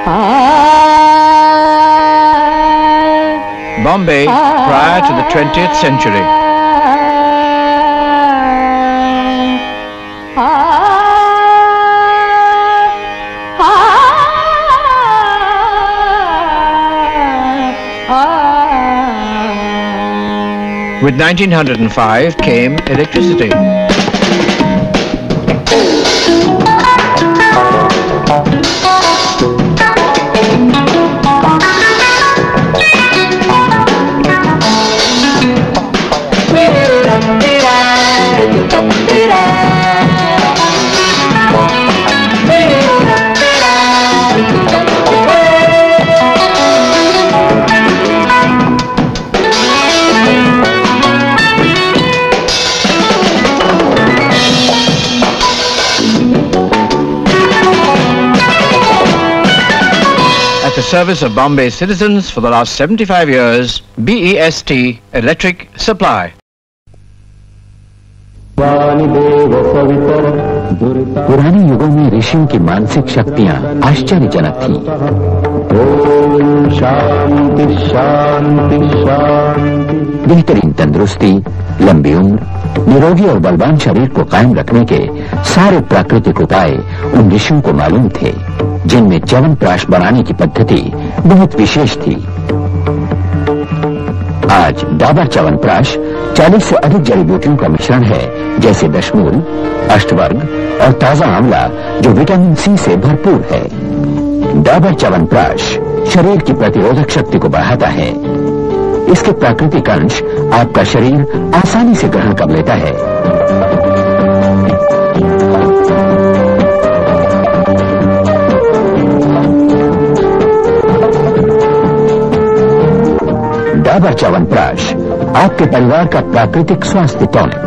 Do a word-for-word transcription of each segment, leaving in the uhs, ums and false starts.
Bombay prior to the twentieth century. With nineteen oh five came electricity. At the service of Bombay's citizens for the last seventy-five years, B E S T Electric Supply. पुराने युगों में ऋषियों की मानसिक शक्तियां आश्चर्यजनक थीं। शांति शांति शांति। बेहतरीन तंदुरुस्ती, लंबी उम्र, निरोगी और बलवान शरीर को कायम रखने के सारे प्राकृतिक उपाय उन ऋषियों को मालूम थे, जिनमें च्यवनप्राश बनाने की पद्धति बहुत विशेष थी। आज डाबर च्यवनप्राश चालीस से अधिक जड़ी बूटियों का मिश्रण है, जैसे दशमूल, अष्टवर्ग और ताजा आंवला, जो विटामिन सी से भरपूर है। डाबर च्यवनप्राश शरीर की प्रतिरोधक शक्ति को बढ़ाता है। इसके प्राकृतिक अंश आपका शरीर आसानी से ग्रहण कर लेता है। डाबर च्यवनप्राश आपके परिवार का प्राकृतिक स्वास्थ्य टॉनिक।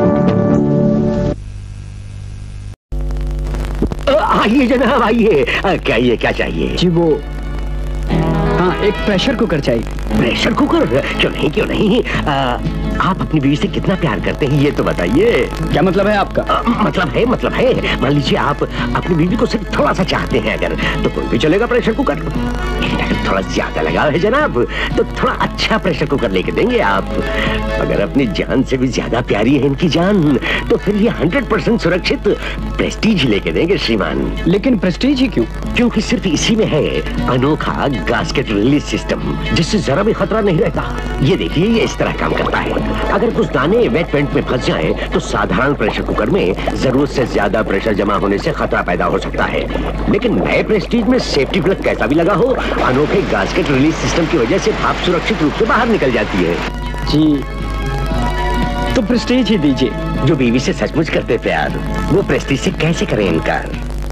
आइए जनाब आइए, क्या ये क्या चाहिए? जी वो हाँ, एक प्रेशर कुकर चाहिए। Pressure cooker? क्यों नहीं क्यों नहीं। आ, आप अपनी बीवी से कितना प्यार करते हैं ये तो बताइए। क्या मतलब है आपका? आ, मतलब है मतलब है मान लीजिए आप अपनी बीवी को सिर्फ थोड़ा सा चाहते हैं अगर, तो कोई भी चलेगा प्रेशर कुकर। लेकिन अगर थोड़ा ज्यादा लगाव है जनाब, तो थोड़ा अच्छा प्रेशर कुकर लेके देंगे आप। अगर अपनी जान से भी ज्यादा प्यारी है इनकी जान, तो फिर ये हंड्रेड परसेंट सुरक्षित प्रेस्टीज ही लेके देंगे श्रीमान। लेकिन प्रेस्टीज ही क्यों? क्योंकि सिर्फ इसी में है अनोखा गास्केट रिलीज सिस्टम, जिससे जरा भी खतरा नहीं रहता। ये देखिए, ये इस तरह काम करता है। अगर कुछ दाने वेट पेंट में फंस जाएं, तो साधारण प्रेशर कुकर में जरूरत से ज्यादा प्रेशर जमा होने से खतरा पैदा हो सकता है। लेकिन नए प्रेस्टीज में सेफ्टी प्लग कैसा भी लगा हो, अनोखे गास्केट रिलीज सिस्टम की वजह से भाप सुरक्षित रूप से बाहर निकल जाती है। जी तो प्रेस्टीज ही दीजिए। जो बीवी से सचमुच करते प्यार, वो प्रेस्टीज से कैसे करें इनकार।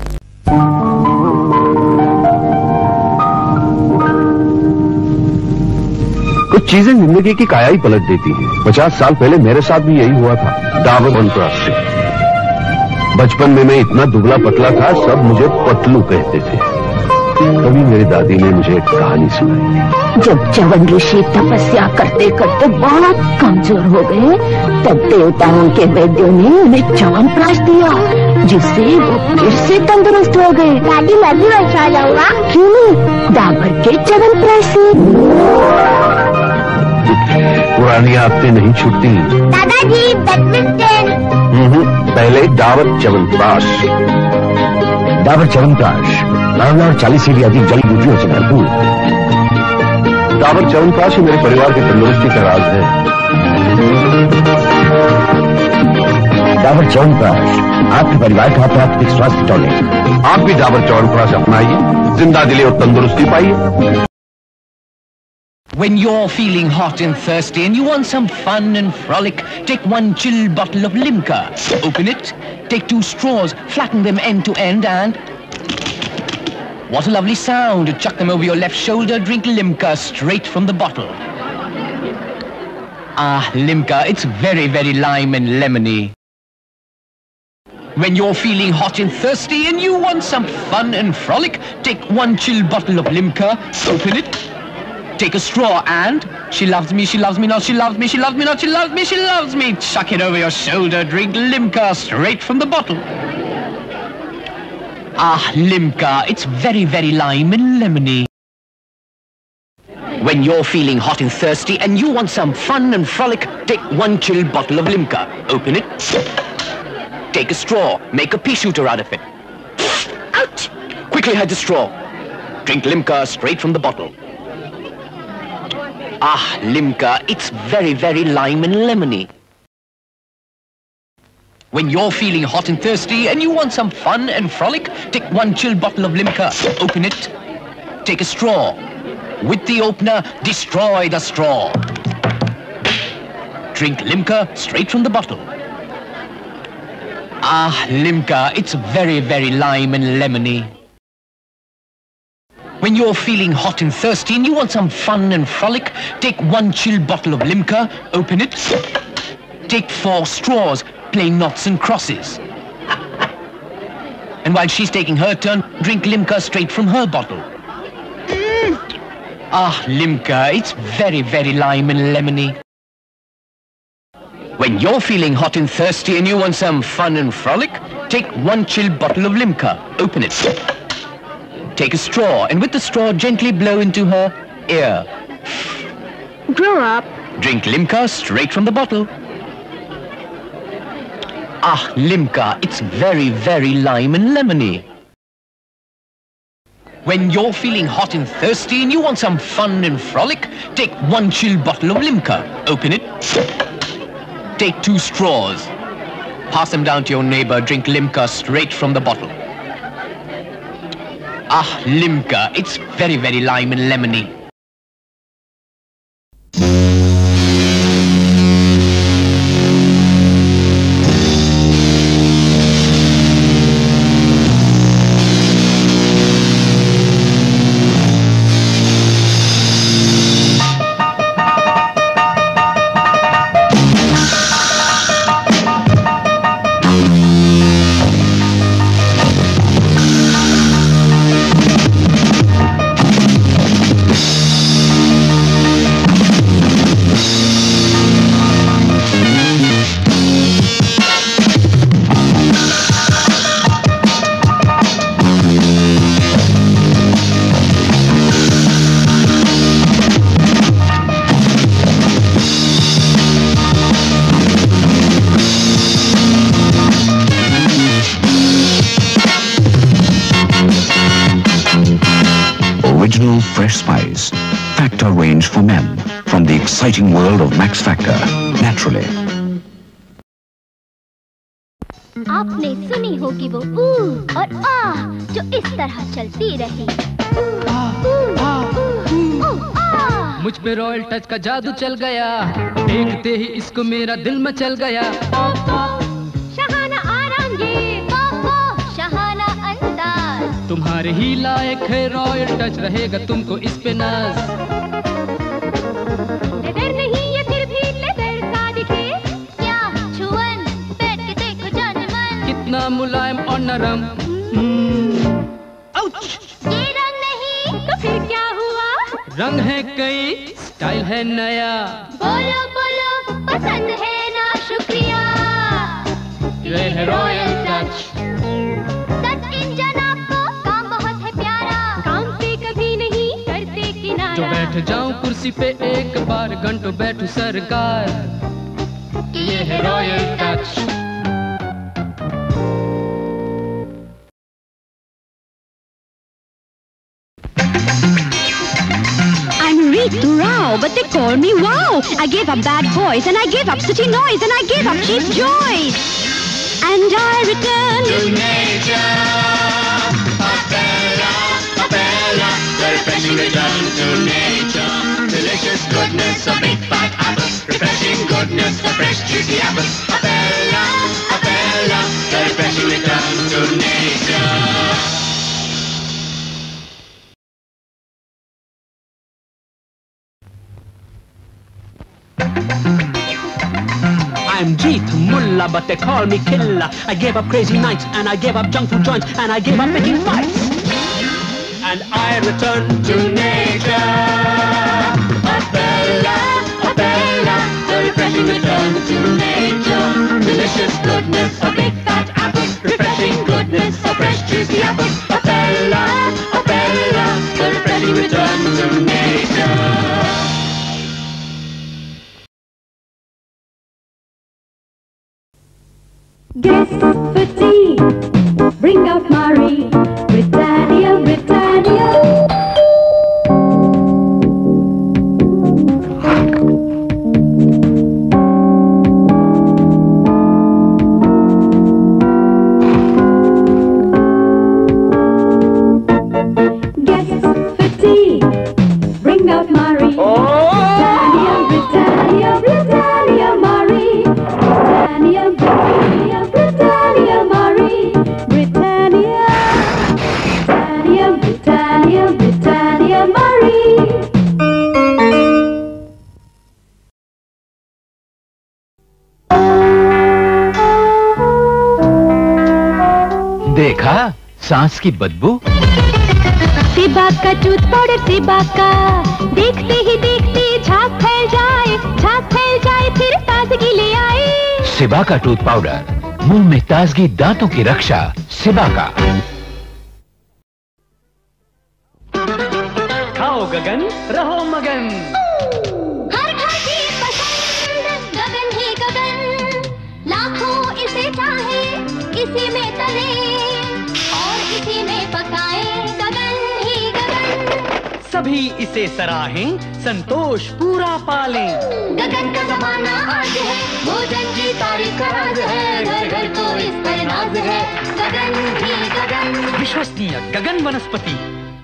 कुछ चीजें जिंदगी की काया ही पलट देती हैं। पचास साल पहले मेरे साथ भी यही हुआ था, डाबर च्यवनप्राश से। बचपन में मैं इतना दुबला पतला था, सब मुझे पतलू कहते थे। तभी मेरी दादी ने मुझे एक कहानी सुनाई। जब च्यवन ऋषि तपस्या करते करते बहुत कमजोर हो गए, तब देवताओं के वैद्यों ने उन्हें च्यवनप्राश दिया, जिससे वो फिर से तंदुरुस्त हो गए। दादी मैं भी वैसा जाऊंगा। क्यों नहीं, डाबर के च्यवनप्राश से। पुरानी आदतें नहीं छूटती। दादाजी बैडमिंटन। पहले डाबर च्यवनप्राश। डाबर च्यवनप्राश आंवला और चालीस से भी अधिक जड़ी बूटियों से भरपूर। डाबर च्यवनप्राश ही मेरे परिवार की तंदुरुस्ती का राज है। डाबर च्यवनप्राश आपके परिवार का प्राकृतिक स्वास्थ्य टॉनिक। आप भी डाबर च्यवनप्राश अपनाइए, जिंदा दिली और तंदुरुस्ती पाइए। When you're feeling hot and thirsty and you want some fun and frolic, take one chilled bottle of Limca. Open it, take two straws, flatten them end to end and... what a lovely sound! Chuck them over your left shoulder, drink Limca straight from the bottle. Ah, Limca, it's very, very lime and lemony. When you're feeling hot and thirsty and you want some fun and frolic, take one chilled bottle of Limca, open it, take a straw and... she loves me, she loves me not, she loves me, she loves me not, she loves me, she loves me. Chuck it over your shoulder, drink Limca straight from the bottle. Ah, Limca, it's very, very lime and lemony. When you're feeling hot and thirsty and you want some fun and frolic, take one chilled bottle of Limca. Open it. Take a straw. Make a pea shooter out of it. Out! Quickly hide the straw. Drink Limca straight from the bottle. Ah, Limca, it's very, very lime and lemony. When you're feeling hot and thirsty and you want some fun and frolic, take one chilled bottle of Limca. Open it. Take a straw. With the opener, destroy the straw. Drink Limca straight from the bottle. Ah, Limca, it's very, very lime and lemony. When you're feeling hot and thirsty and you want some fun and frolic, take one chilled bottle of Limca, open it. Take four straws, play knots and crosses. And while she's taking her turn, drink Limca straight from her bottle. Mm. Ah, Limca, it's very, very lime and lemony. When you're feeling hot and thirsty and you want some fun and frolic, take one chilled bottle of Limca, open it. Take a straw and with the straw gently blow into her ear. Grow up. Drink Limca straight from the bottle. Ah, Limca, it's very, very lime and lemony. When you're feeling hot and thirsty and you want some fun and frolic, take one chilled bottle of Limca. Open it. Take two straws. Pass them down to your neighbor. Drink Limca straight from the bottle. Ah, Limca, it's very, very lime and lemony. Original fresh spice. Factor range for men. From the exciting world of Max Factor. Naturally. आपने सुनी होगी वो ऊ और आ जो इस तरह चलती रही। मुझ पे रॉयल टच का जादू चल गया, देखते ही इसको मेरा दिल मचल गया। शहाना आराम ये शहाना अंदाज, तुम्हारे ही लायक है रॉयल टच, रहेगा तुमको इस पे नाज। लेदर नहीं ये फिर भी लेदर सा दिखे, क्या छुअन बैठ के देखो जान मन, कितना मुलायम और नरम। ये रंग नहीं तो फिर क्या हुआ? रंग है कई, स्टाइल है नया। बोलो बोलो पसंद है ना शुक्रिया। ये है रॉयल टच। सच इंजन आपको काम बहुत है प्यारा, काम से कभी नहीं करते किनारा। जो बैठ जाऊं कुर्सी पे एक बार, घंटों बैठूं सरकार, ये है royal touch. To row, but they call me wow. I gave up bad boys and I gave up city noise and I gave up cheap joys. And I returned to nature. A bella, a bella, the refreshing return to nature. Delicious goodness of big fat apples, refreshing goodness of fresh juicy apples. A bella, a bella, the refreshing return to nature. I'm Jeet Mullah, but they call me killer. I gave up crazy nights and I gave up junk food joints and I gave up making fights. And I return to nature. A bella, a bella, the refreshing return to nature. Delicious goodness of big fat apples, refreshing goodness of fresh juicy apples. Guess for tea, bring out Marie, Britannia, Britannia. Guess for tea, bring out Marie, Britannia, Britannia, Britannia, Marie, Britannia, Britannia, Britannia, Marie, Britannia, Britannia, Britannia, Britannia, Marie. देखा सांस की बदबू। सिबा का tooth powder, सिबा का देखते ही देखते झाग फैल जाए, झाग फैल जाए फिर ताजगी ले आए। सिबा का टूथ पाउडर, मुंह में ताजगी, दांतों की रक्षा। सिबा का। खाओ गगन, रहो मगन। हर घर की पसंद गगन ही गगन, लाखों इसे चाहे, इसी में तले और इसी में पकाए। गगन ही गगन, सभी इसे सराहें, संतोष पूरा पालें। गगन का जमाना आज है, भोजन की तारीफ का राज है, घर घर को इस पर नाज है। गगन ही गगन, विश्वसनीय गगन वनस्पति।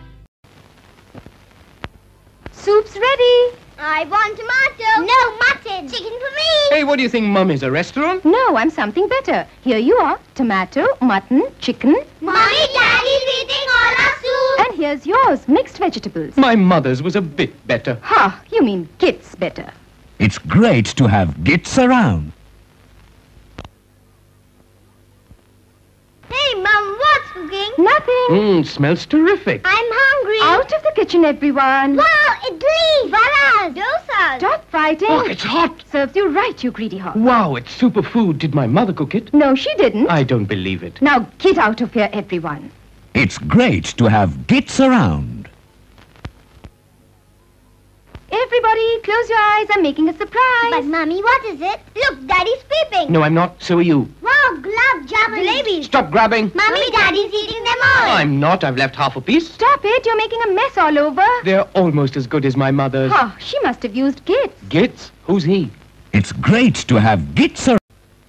Soup's ready. I want tomato. No, mutton. Chicken for me. Hey, what do you think, Mum is a restaurant? No, I'm something better. Here you are. Tomato, mutton, chicken. Mommy, Daddy's eating all our soup. And here's yours, mixed vegetables. My mother's was a bit better. Ha, you mean gits better. It's great to have gits around. Hey, Mom, what's cooking? Nothing. Mmm, smells terrific. I'm hungry. Out of the kitchen, everyone. Wow, idli, varas, dosas. Stop fighting. Look, it's hot. Serves you right, you greedy hog. Wow, it's superfood. Did my mother cook it? No, she didn't. I don't believe it. Now get out of here, everyone. It's great to have gits around. Everybody, close your eyes. I'm making a surprise. But, Mommy, what is it? Look, Daddy's peeping. No, I'm not. So are you. Wow, gulab jamun. Jalebis. Stop grabbing. Mommy, Daddy's eating them all. I'm not. I've left half a piece. Stop it. You're making a mess all over. They're almost as good as my mother's. Oh, she must have used gits. Gits? Who's he? It's great to have gits around.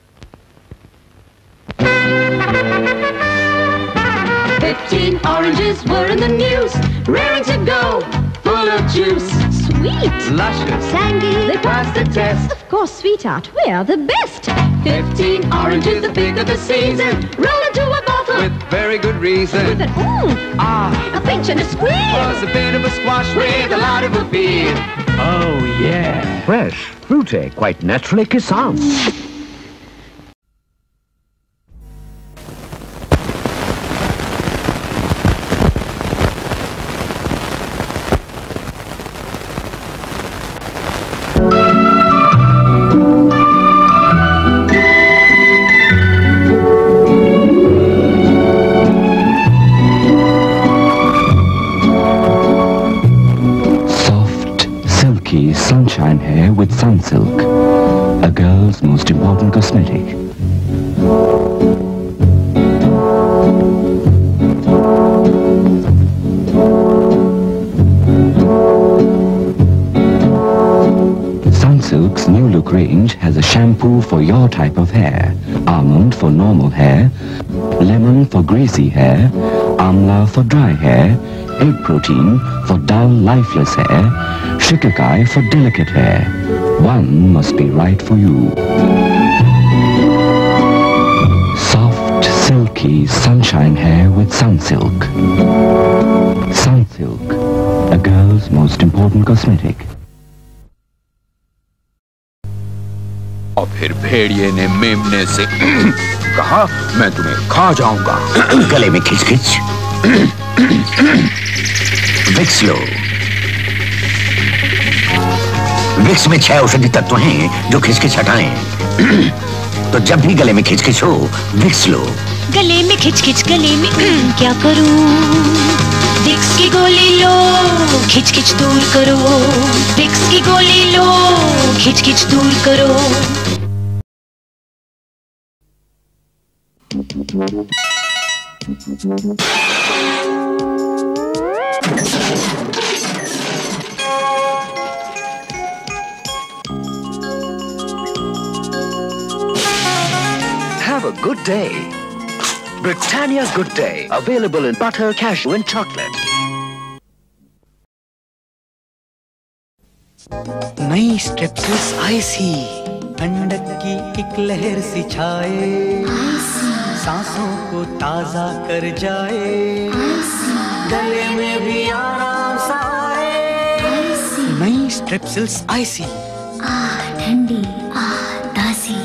Fifteen oranges were in the news, raring to go, full of juice. Sweet. Luscious. Tangy. They passed the test. Of course, sweetheart, we are the best. Fifteen oranges, the pick of the season, roll into a bottle With very good reason. With an mmm, Ah, a pinch and a squeeze. plus a bit of a squash with a lot of a feed. Oh, yeah. Fresh, fruity, quite naturally kisan. Sunshine hair with Sunsilk, a girl's most important cosmetic. Sunsilk's new look range has a shampoo for your type of hair, almond for normal hair, lemon for greasy hair, amla for dry hair, egg protein for dull, lifeless hair, shikakai for delicate hair. One must be right for you. Soft, silky, sunshine hair with Sunsilk. Sunsilk, a girl's most important cosmetic. और फिर भेड़िए ने मेमने से कहा, मैं तुम्हें खा जाऊंगा। गले में खिच खिच। विक्स लो। विक्स में छह औषधि तत्व हैं जो खिचखिच हटाएं। तो जब भी गले में खिचखिच हो, विक्स लो। गले में खिचखिच, गले में क्या करूं? विक्स की गोली लो, खिचखिच दूर करो। विक्स की गोली लो, खिचखिच दूर करो। Have a good day. Britannia Good Day. Available in butter, cashew and chocolate. नई स्ट्रिप्सिल्स आईसी, ठंडक की एक लहर सी छाए, सांसों को ताजा कर जाए, गले में भी आराम सा आए। नई स्ट्रिप्सिल्स आईसी, आ ठंडी आ ताजी।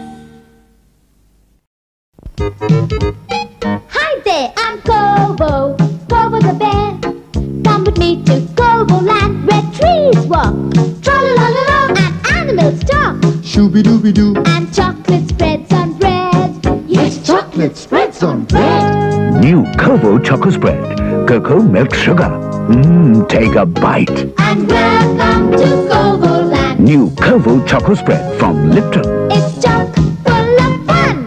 Hi there, I'm Kobo, Kobo the bear. Come with me to Kobo land where trees walk, tra-la-la-la-la, and animals talk. Shooby-dooby-doo. And chocolate spreads on bread. Yes, chocolate spreads on bread. New Kobo Choco Spread. Cocoa milk sugar. Mmm, take a bite. And welcome to Kobo land. New Kobo Choco Spread from Lipton. It's chock full of fun.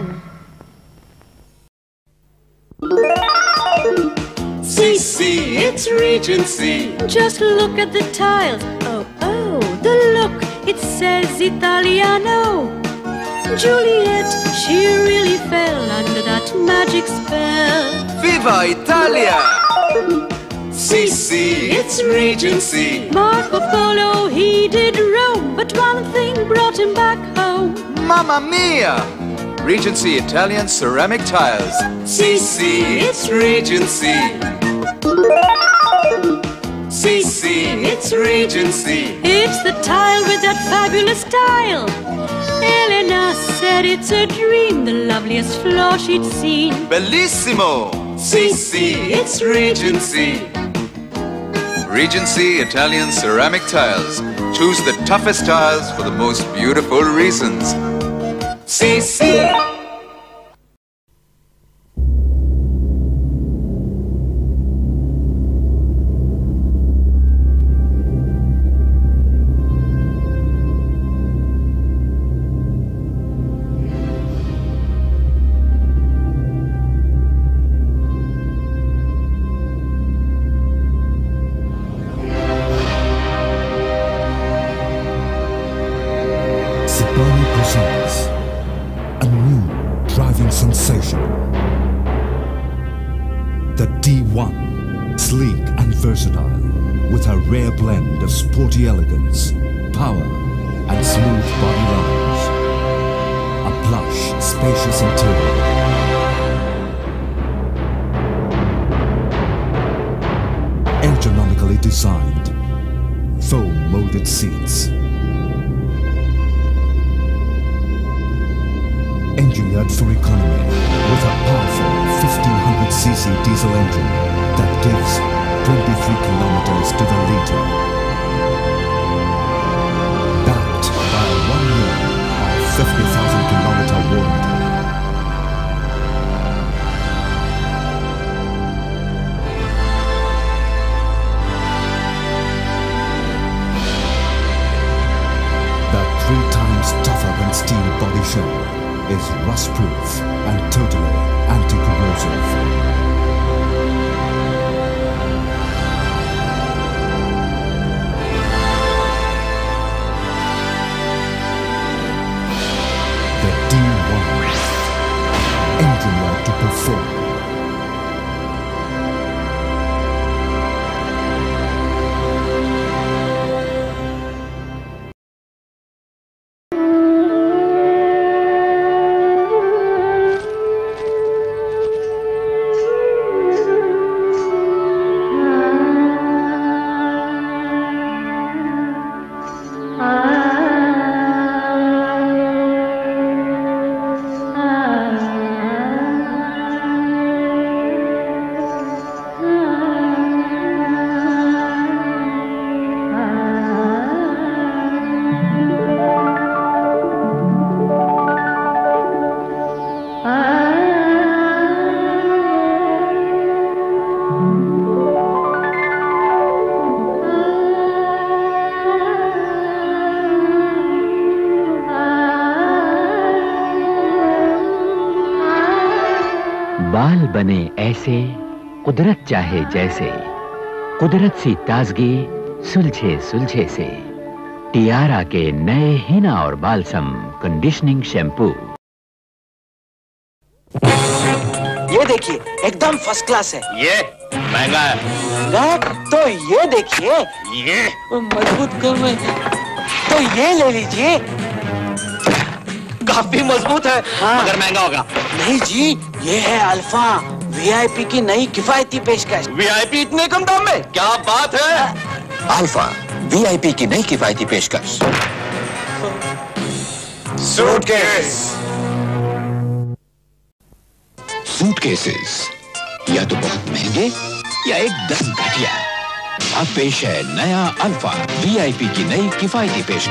See, see, it's Regency. Just look at the tiles. Oh, oh, the look. It says Italiano. Juliet, she really fell under that magic spell. Viva Italia! See, see, it's Regency. Marco Polo, he did Rome, but one thing brought him back home. Mamma mia! Regency Italian ceramic tiles. See, see, it's Regency. See, see, it's Regency. It's the tile with that fabulous style. Elena said it's a dream, the loveliest floor she'd seen. Bellissimo! See, see, it's Regency. Regency Italian ceramic tiles. Choose the toughest tiles for the most beautiful reasons. See, see. presents a new driving sensation. The D one, sleek and versatile, with a rare blend of sporty elegance, power and smooth body lines. A plush, spacious interior. Ergonomically designed, foam molded seats. Engineered for economy with a powerful fifteen hundred c c diesel engine that gives twenty-three kilometers to the liter. Backed by a one year or fifty thousand kilometer warranty. The three times tougher than steel body shell is rust-proof and totally anti-corrosive. The D one, engineered to perform. बने ऐसे कुदरत चाहे जैसे, कुदरत सी ताजगी सुलझे सुलझे से। Tiara के नए हिना और बालसम कंडीशनिंग शैम्पू। ये देखिए एकदम फर्स्ट क्लास है। ये महंगा है। महंगा? तो ये देखिए, ये मजबूत कम है, तो ये ले लीजिए। काफी मजबूत है। हाँ। मगर महंगा होगा। नहीं जी, ये है अल्फा वीआईपी की नई किफायती पेशकश। वीआईपी इतने कम दाम में, क्या बात है। अल्फा वीआईपी की नई किफायती पेशकश। सूटकेस। सूटकेसेस या तो बहुत महंगे या एकदम घटिया। अब पेश है नया अल्फा वीआईपी की नई किफायती पेशकश।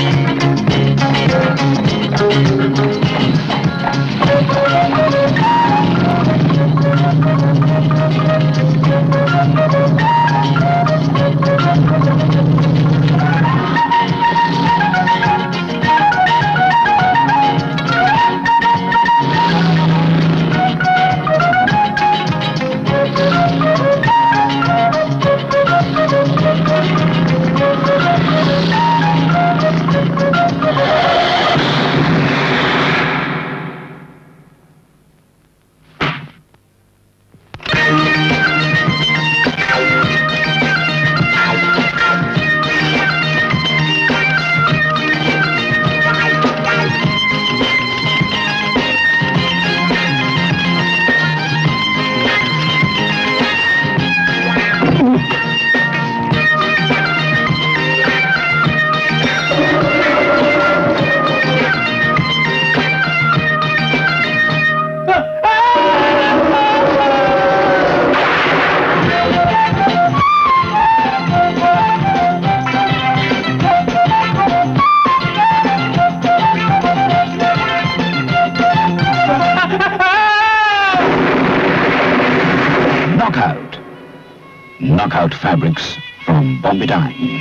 Knockout fabrics from Bombay dye.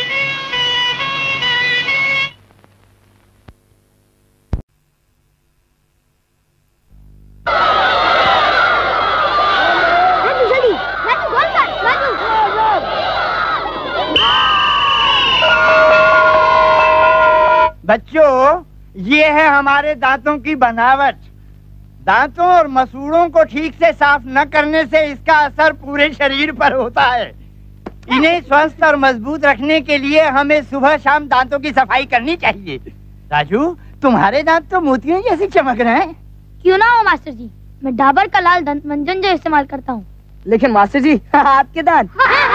बच्चों, ये है हमारे दांतों की बनावट। दांतों और मसूड़ों को ठीक से साफ न करने से इसका असर पूरे शरीर पर होता है। इन्हें स्वस्थ और मजबूत रखने के लिए हमें सुबह शाम दांतों की सफाई करनी चाहिए। राजू, तुम्हारे दांत तो मोतियों जैसे चमक रहे हैं। क्यों ना हो मास्टर जी, मैं डाबर का लाल दंत मंजन जो इस्तेमाल करता हूँ। लेकिन मास्टर जी, आपके दांत।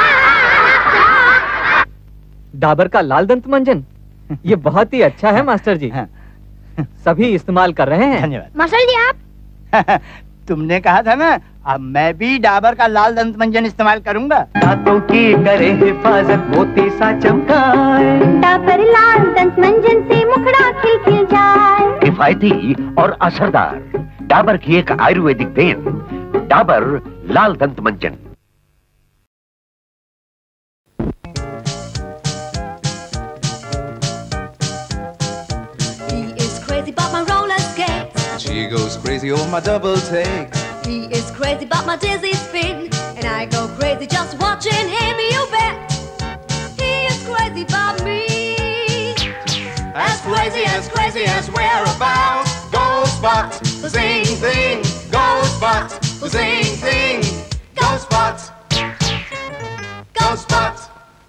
डाबर का लाल दंत मंजन, ये बहुत ही अच्छा है मास्टर जी। सभी इस्तेमाल कर रहे हैं। धन्यवाद मास्टर जी। आप तुमने कहा था ना, अब मैं भी डाबर का लाल दंत मंजन इस्तेमाल करूंगा। दांतों की करे हिफाजत मोती सा चमकाए, डाबर लाल दंत मंजन से मुखड़ा खिल खिल जाए। किफायती और असरदार डाबर की एक आयुर्वेदिक देन, डाबर लाल दंत मंजन। She goes crazy over my double take. He is crazy about my dizzy spin, and I go crazy just watching him, you bet. He is crazy about me. As crazy, as crazy as whereabouts. Go spot, zing zing. Go spot, zing zing. Go spot, go spot.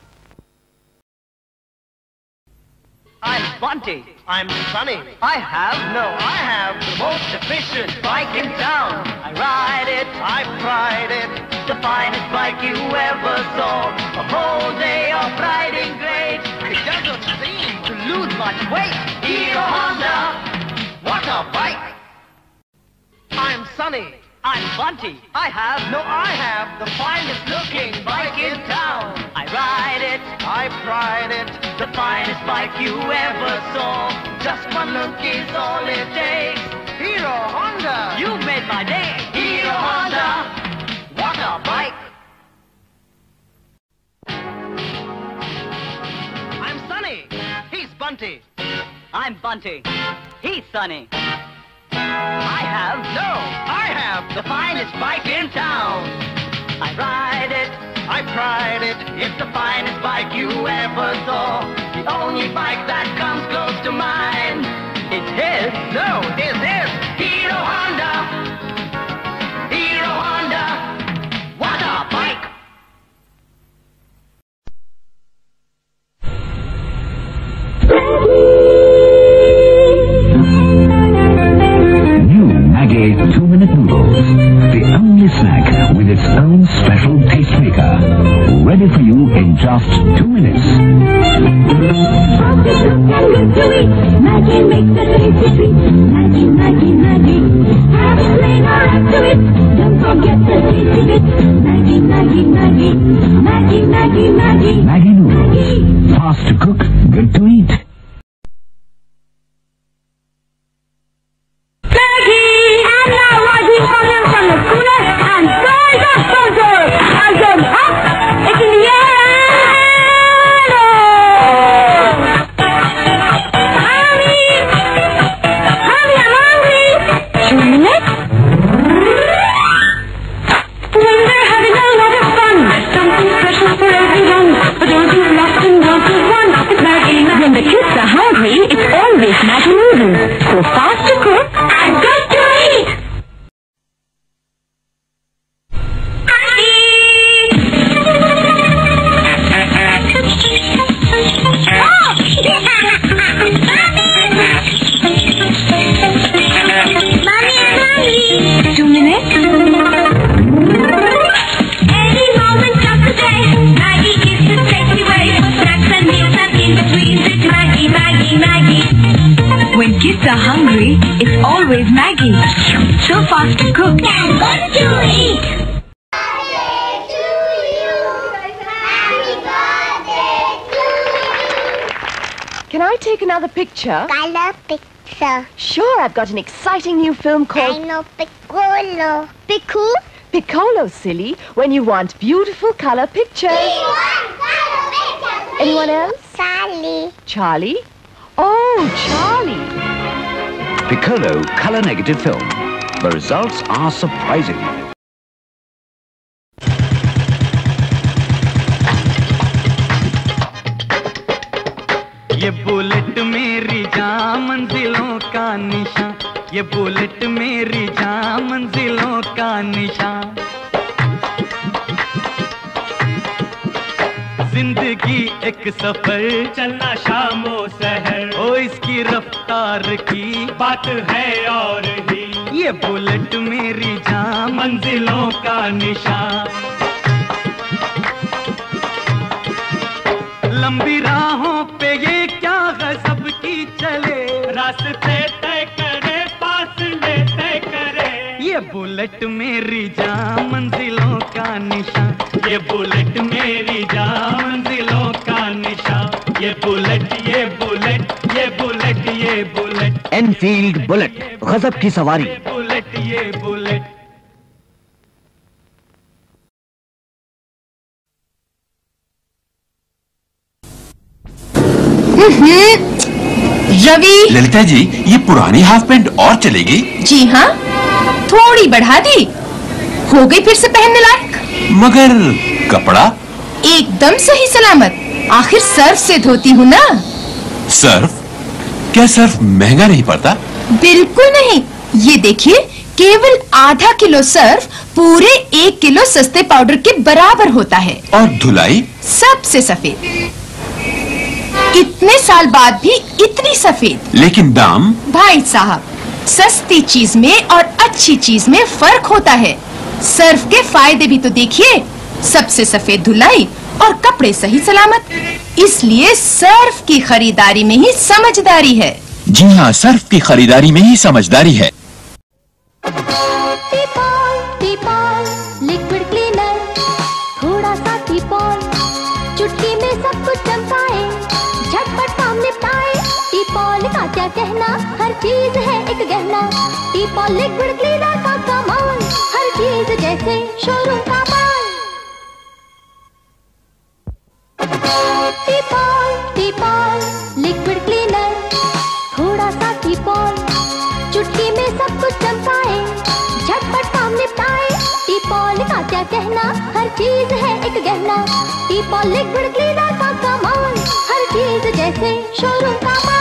I'm Bunty. I'm Sunny. I have No, I have the most efficient bike in town. I ride it, I pride it. the finest bike you ever saw. A whole day of riding great. It doesn't seem To lose much weight. Hero Honda, what a bike! I'm Sunny. I'm Bunty. I have No, I have the finest looking bike in town. I ride it, I pride it. the finest bike you ever saw. Just one look is all it takes. Hero Honda. You made my day. Hero Honda, what a bike! I'm Sunny. He's Bunty. I'm Bunty. He's Sunny. I have, no, I have the finest bike in town. I ride it, I pride it, it's the finest bike you ever saw. The only bike that comes close to mine. It's his, no, it's his, Hero Honda. Hero Honda, what a bike! New Maggi two-minute noodles, the only snack with its own special tastemaker, ready for you in just two minutes. Maggi makes the tasty treat. Maggi, Maggi, Maggi. Have it plain or add to it. Don't forget the tasty bit. Maggi, Maggi, Maggi. Maggi, Maggi, Maggi. Maggi noodles, fast to cook, good to eat. When kids are hungry, it's always Maggi. So fast to cook and good to eat. Can I take another picture? Color picture. Sure, I've got an exciting new film called... I know Piccolo. Piccolo? Piccolo, silly, when you want beautiful color pictures. Anyone else? Charlie. Charlie? Oh, Charlie. Piccolo color negative film. The results are surprising. ये bullet मेरी जान मंजिलों का निशान, ये bullet मेरी जान मंजिलों का निशान। जिंदगी एक सफर चलना शामो सहर, ओ इसकी रफ्तार की बात है और ही। ये बुलेट मेरी जान मंजिलों का निशान। लंबी राहों पे ये क्या गजब की चले, रास्ते तय करे फासले तय करे। ये बुलेट मेरी जान मंजिलों का निशान, ये बुलेट मेरी जान मंजिलों का निशान। ये बुलेट ये बुलेट ये बुलेट ये बुलेट एनफील्ड बुलेट, गजब की सवारी। ये बुलेट ये बुलेट। रवि। ललिता जी, ये पुरानी हाफ पैंट और चलेगी? जी हाँ, थोड़ी बढ़ा दी, हो गई फिर से पहनने लायक। मगर कपड़ा एकदम सही सलामत, आखिर सर्फ से धोती हूँ ना। सर्फ? क्या सर्फ महंगा नहीं पड़ता? बिल्कुल नहीं, ये देखिए केवल आधा किलो सर्फ पूरे एक किलो सस्ते पाउडर के बराबर होता है। और धुलाई? सबसे सफेद, इतने साल बाद भी इतनी सफेद। लेकिन दाम? भाई साहब, सस्ती चीज में और अच्छी चीज में फर्क होता है। सर्फ के फायदे भी तो देखिए, सबसे सफेद धुलाई और कपड़े सही सलामत। इसलिए सर्फ की खरीदारी में ही समझदारी है। जी हाँ, सर्फ की खरीदारी में ही समझदारी है। लिक्विड क्लीनर, थोड़ा सा टीपॉल, चुटकी में सब कुछ चमकाए, झटपट काम निपटाए। टीपॉल का क्या कहना, हर चीज है एक गहना। टीपॉल लिक्विड क्लीनर का कमाल, हर चीज जैसे शोरूम का माल। टीपॉल टीपॉल लिक्विड क्लीनर, थोड़ा सा टीपॉल, चुटकी में सब कुछ क्या कहना, हर चीज है एक गहना। टीपॉय लिक्विड क्लीनर का कमाल, हर चीज जैसे शोरूम का माल।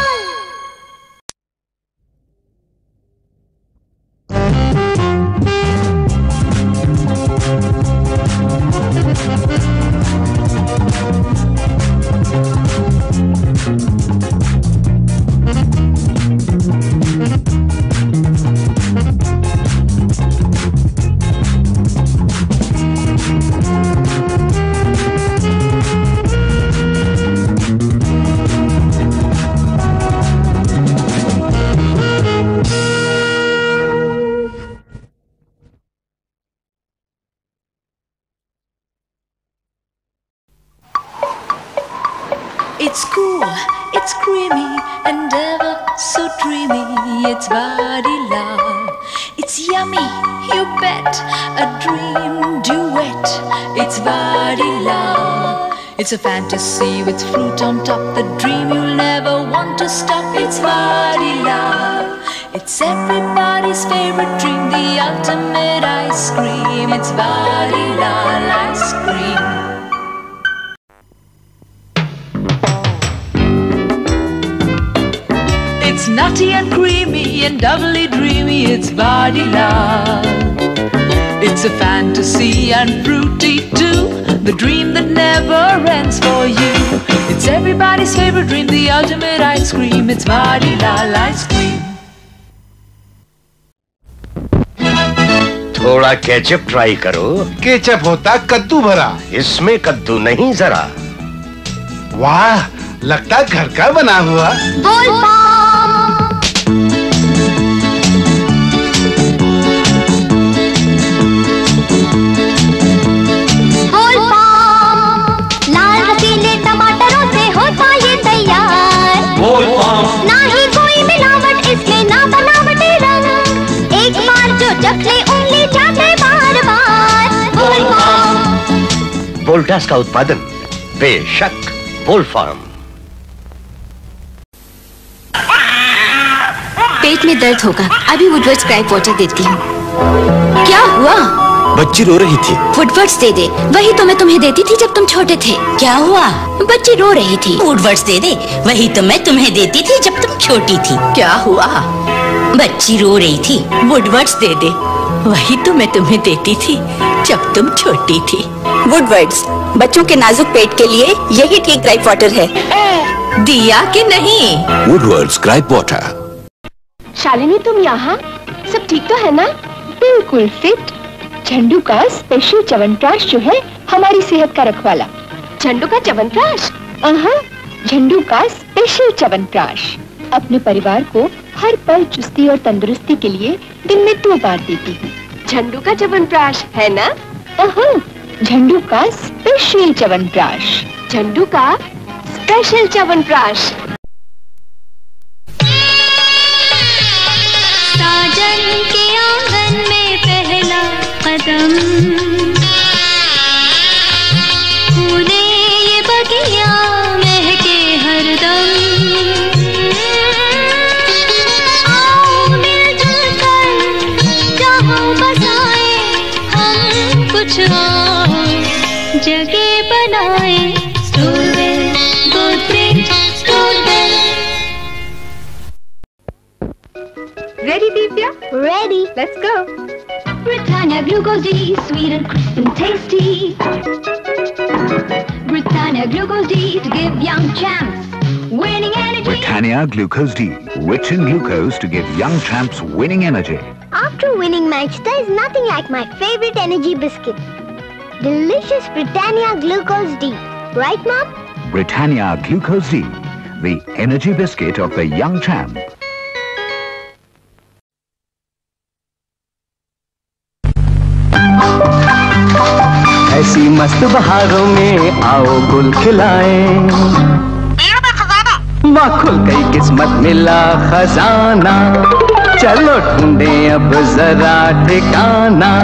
It's cool, it's creamy, and ever so dreamy. It's vanilla, it's yummy, you bet. A dream duet, it's vanilla. It's a fantasy with fruit on top, the dream you'll never want to stop. It's vanilla, it's everybody's favorite dream, the ultimate ice cream. It's vanilla ice cream. It's nutty and creamy and doubly dreamy, it's vanilla. It's a fantasy and fruity too, the dream that never ends for you. It's everybody's favorite dream, the ultimate ice cream. It's vanilla ice cream. थोड़ा ketchup try करो। Ketchup होता कद्दू भरा, इसमें कद्दू नहीं जरा। वाह, लगता घर का बना हुआ। लाल रसीले टमाटरों से होता ये तैयार। ना ही कोई मिलावट इसमें, ना बनावटी रंग। एक बार जो चख ले उंगली चाटे बार बार। वोल्टास का उत्पादन बेशक वोल्ट फार्म। पेट में दर्द होगा, अभी वुडवर्ड्स क्राइप वाटर देती हूँ। क्या हुआ? बच्ची रो रही थी। वुडवर्ड्स दे दे, वही तो मैं तुम्हें देती थी जब तुम छोटे थे। क्या हुआ? बच्ची रो रही थी। वुडवर्ड्स दे दे, वही तो मैं तुम्हें देती थी जब तुम छोटी थी। क्या हुआ? बच्ची रो रही थी। वुडवर्ड्स दे दे, वही तो मैं तुम्हें देती थी जब तुम छोटी थी। वुडवर्ड्स, बच्चों के नाजुक पेट के लिए यही ठीक क्राइप वाटर है। दिया कि नहीं? वुडवर्ड्स क्राइप वाटर। शालिनी, तुम यहाँ? सब ठीक तो है ना? बिल्कुल फिट। झंडू का स्पेशल च्यवनप्राश जो है हमारी सेहत का रखवाला। झंडू का च्यवनप्राश? हाँ, झंडू का स्पेशल च्यवनप्राश अपने परिवार को हर पल चुस्ती और तंदुरुस्ती के लिए दिन में दो बार देती हूँ। झंडू का च्यवनप्राश है ना? हाँ, झंडू का स्पेशल च्यवनप्राश। झंडू का स्पेशल च्यवनप्राश। साजन के आंगन में पहला कदम, फूले ये बगिया महके हरदम। आओ मिलजुल कर जहाँ बसाए हम कुछ और जगह बनाए। स्टोरवेल, Godrej स्टोरवेल। Ready, Divya? Ready. Let's go. Britannia Glucose D, sweet and crisp and tasty. Britannia Glucose D to give young champs winning energy. Britannia Glucose D, rich in glucose to give young champs winning energy. After winning match, there is nothing like my favorite energy biscuit. Delicious Britannia Glucose D. Right, Mom? Britannia Glucose D, the energy biscuit of the young champ. ऐसी मस्त बहारों में आओ गुल खिलाएं। माँ खुल गई किस्मत मिला खजाना, चलो ढूंढे अब जरा ठिकाना।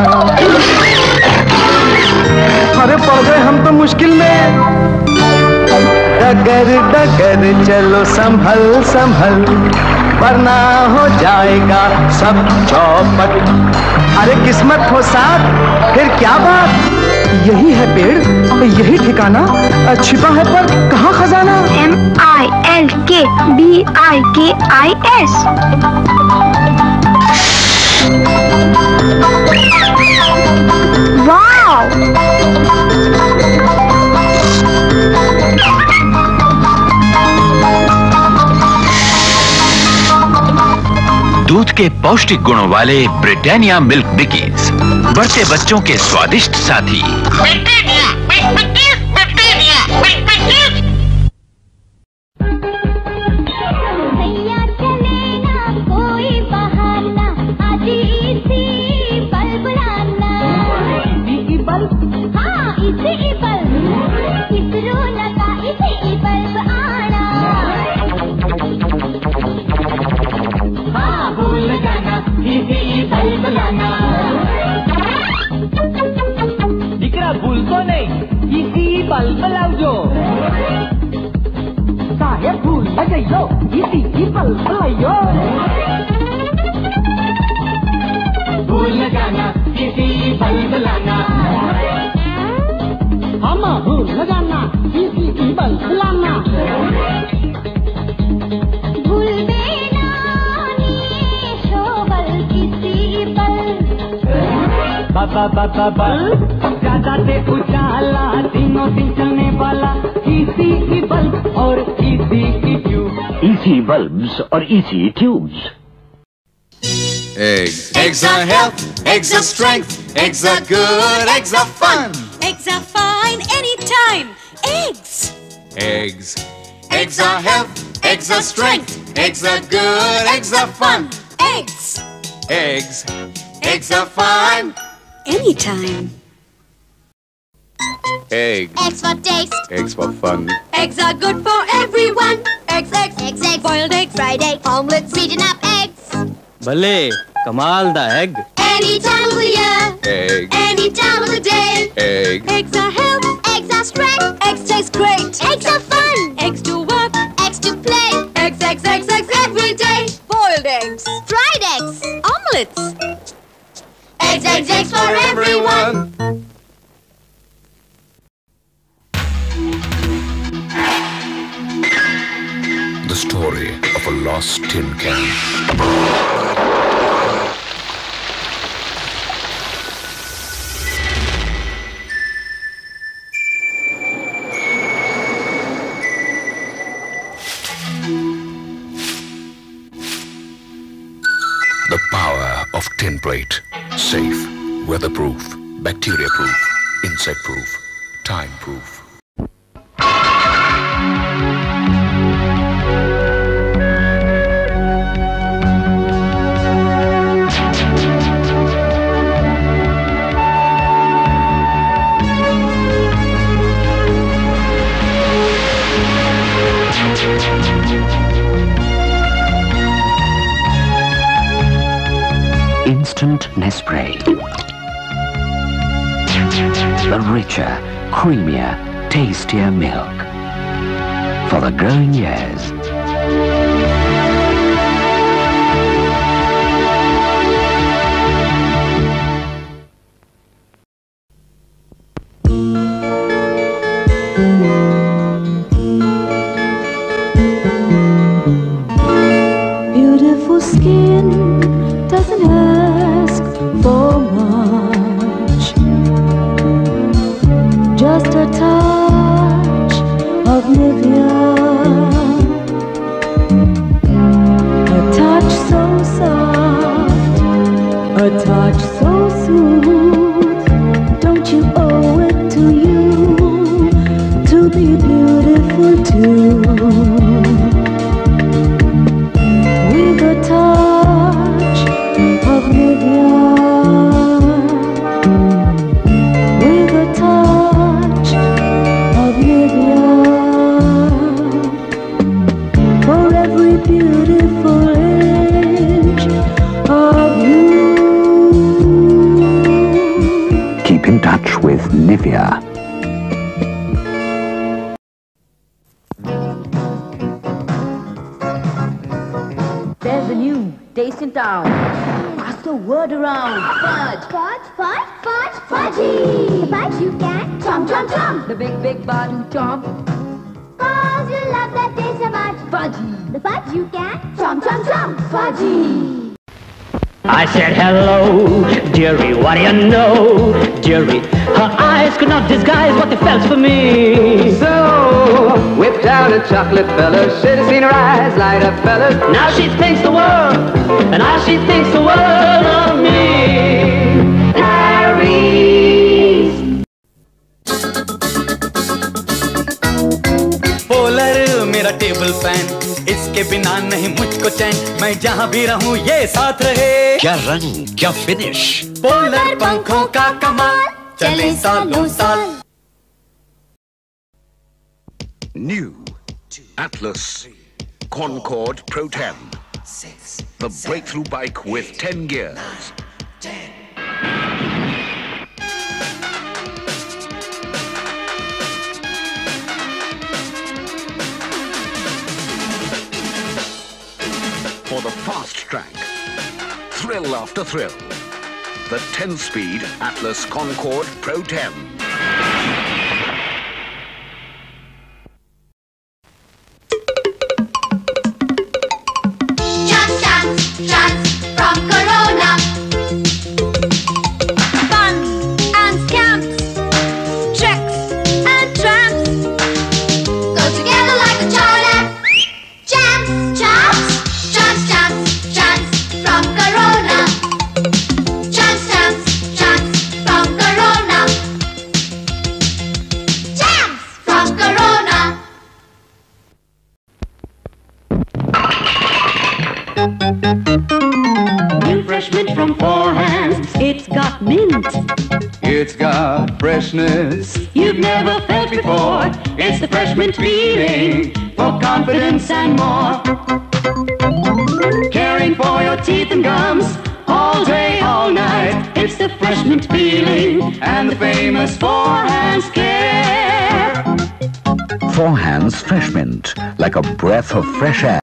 अरे पड़ गए हम तो मुश्किल में। डगर डगर चलो संभल संभल, वरना हो जाएगा सब चौपट। अरे किस्मत हो साथ फिर क्या बात, यही है पेड़ यही ठिकाना, छिपा है पर कहाँ खजाना। M I L K B I K I S. दूध के पौष्टिक गुणों वाले ब्रिटानिया मिल्क बिकीज, बढ़ते बच्चों के स्वादिष्ट साथी। Britannia milk Bikis, Britannia milk Bikis. भैया चले ना कोई बहाना, आज इसी बल्ब लाना। इसी बल्ब? हाँ इसी बल्ब, इसरो लगा इसी बल्ब आना। हाँ भूल जाना इसी बल्ब लाना। दिकरा भूल तो नहीं, इसी बल्ब लाओ। साहेब भूल न जाइयो, इसी बल्ब लाइयो। भूल न जाना इसी बल्ब लाना। हम भूल न जाना इसी बल्ब लाना। भूल देना नीशो बल्ब इसी बल्ब। बाबा बाबा बल्ब ज्यादा से उजाला, दिनों दिन चलने वाला इसी की बल्ब और इसी की ट्यूब। इसी बल्ब्स और इसी tubes. Eggs. Eggs are health, eggs are strength, eggs are good, eggs are fun. Eggs are fine anytime. Eggs. Eggs. Eggs are health, eggs are strength, eggs are good, eggs are fun. Eggs. Eggs. Eggs are fine. Anytime. Eggs. Eggs for taste. Eggs for fun. Eggs are good for everyone. Eggs, eggs, Eggs, eggs. boiled eggs, Fried egg. Omelets. Beaten up eggs. भले कमाल दा egg. Any time of the year. Egg. Any time of the day. Egg. eggs are health. Eggs are strength. Eggs taste great. Eggs are fun. Eggs to work. Eggs to play. Eggs, eggs, eggs, eggs every day. Boiled eggs. Fried eggs. Omelets. Eggs, eggs, eggs for everyone. The story of a lost tin can. The power of tin plate. Safe, weatherproof, bacteria-proof, insect-proof, time-proof. Instant Nespresso. The richer, creamier, tastier milk for the growing years. Beautiful skin doesn't ask for much. Just a touch of Nivea. A touch so soft, a touch so smooth. Don't you owe it to you to be beautiful too? With a touch of Nivea, with a touch of Nivea, for every beautiful inch of you. Keep in touch with Nivea. taste in town. Pass the word around. Fudge. Fudge, fudge, fudge, fudgy. The fudge you can chomp, chomp, chomp. The big, big badu chomp. Cause you love that taste so much. Fudgy. The fudge you can chomp, chomp, chomp. Fudgy. I said, hello, dearie, what do you know? Dearie, her eyes could not disguise what they felt for me. So, whip down a chocolate fella, should have seen her eyes light up, fellas. Now she thinks the world, and now she thinks the world of me. Paris. Polar मेरा table fan, इसके बिना नहीं मुझको चैन, मैं जहाँ भी रहूँ ये साथ रहे। क्या रंग, क्या फिनिश, पोलर पंखों का कमाल, चले सालों साल। New Atlas Concorde Pro ten, the breakthrough bike with ten gears. For the fast track, thrill after thrill, the ten-speed Atlas Concorde Pro ten. Chance, chance, chance from Corona. Fun and scams, tricks and tramps go together like a charm. Chance, chance. Chance, chance, chance from Corona. Chance, chance, chance from Corona. Chance from Corona. New fresh mint from Four Hands. It's got mint. It's got freshness You've never felt before. It's the fresh mint feeling for confidence and more. Caring for your teeth and gums all day, all night. It's the fresh mint feeling and the famous Four Hands care. Four Hands Fresh Mint, like a breath of fresh air.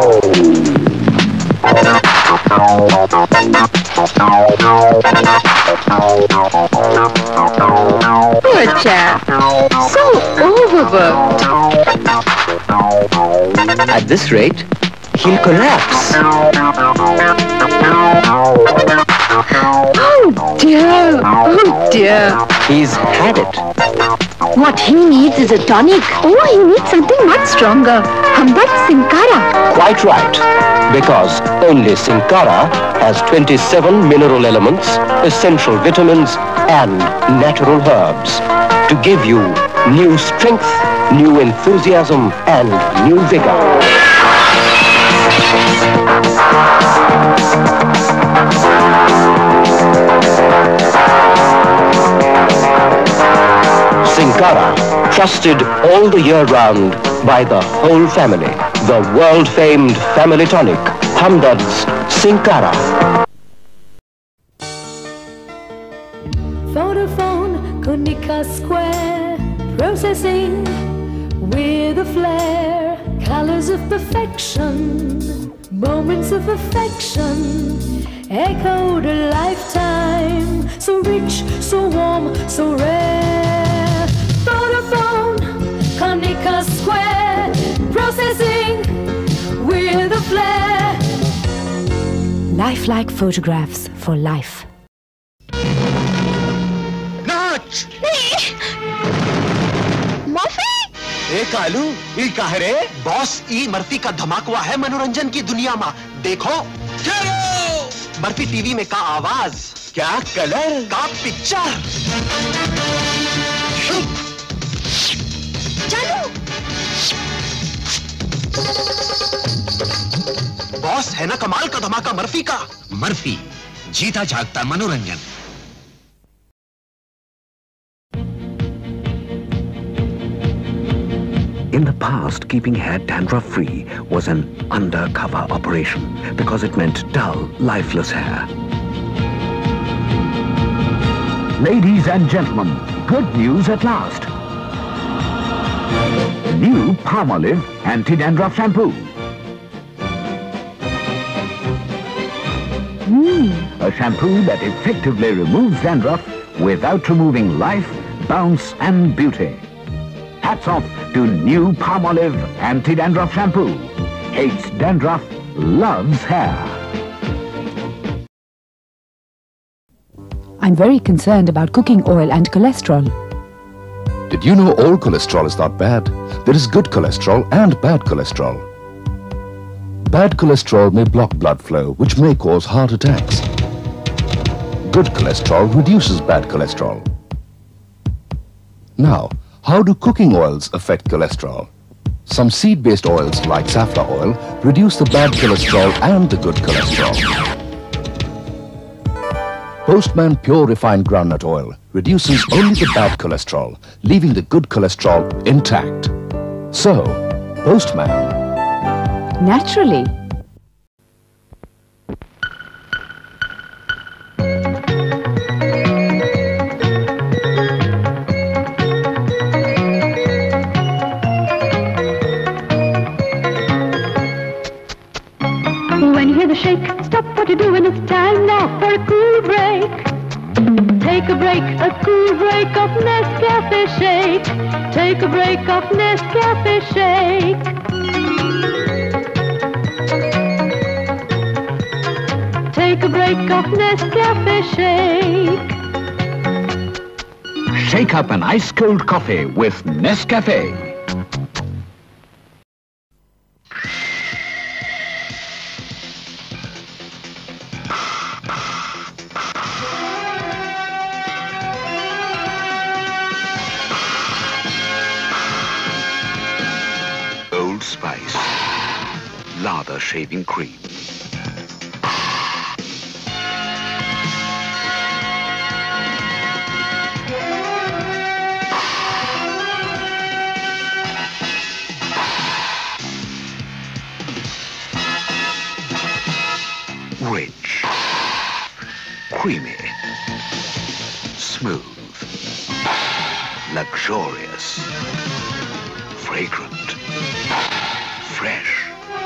Poor chap. So overworked. At this rate, he'll collapse. Oh dear. Oh dear. He's had it. What he needs is a tonic. Oh, he needs something much stronger. Humbat Sin Cara. Quite right, because only Sin Cara has twenty-seven mineral elements, essential vitamins, and natural herbs to give you new strength, new enthusiasm, and new vigor. Sin Cara, trusted all the year round by the whole family. The world-famed family tonic, Hamdard's Sin Cara. Vodafone, Konica Square, processing with a flair. Colors of perfection, moments of affection, echoed a lifetime. So rich, so warm, so rare. Vodafone, Konica Square, processing with a flair. Lifelike photographs for life. नाच! Murphy! ए कालू, ई काहे रे? Boss ई Murphy का धमाकवा है मनोरंजन की दुनिया में। देखो, चलो! मर्फी टीवी में का आवाज, क्या कलर, का पिक्चर। चलो! बॉस है ना कमाल का धमाका मर्फी का। मर्फी, जीता जागता मनोरंजन। In the past, keeping hair dandruff-free was an undercover operation because it meant dull, lifeless hair. Ladies and gentlemen, good news at last. New Palmolive Anti-Dandruff Shampoo. Mm-hmm. A shampoo that effectively removes dandruff without removing life, bounce and beauty. Hats off to new Palmolive Anti-Dandruff Shampoo. Hates dandruff, loves hair. I'm very concerned about cooking oil and cholesterol. Did you know all cholesterol is not bad? There is good cholesterol and bad cholesterol. Bad cholesterol may block blood flow, which may cause heart attacks. Good cholesterol reduces bad cholesterol. Now, how do cooking oils affect cholesterol? Some seed-based oils like safflower oil reduce the bad cholesterol and the good cholesterol. Postman Pure Refined Groundnut Oil reduces only the bad cholesterol, leaving the good cholesterol intact. So, Postman. Naturally. When you hear the shake, stop what you're doing, it's time now for a cool break. Take a break, a cool break of Nescafe Shake. Take a break of Nescafe Shake. Take a break of Nescafe Shake. Shake up an ice-cold coffee with Nescafe. Old Spice lather shaving cream. Rich, creamy, smooth, luxurious, fragrant, fresh.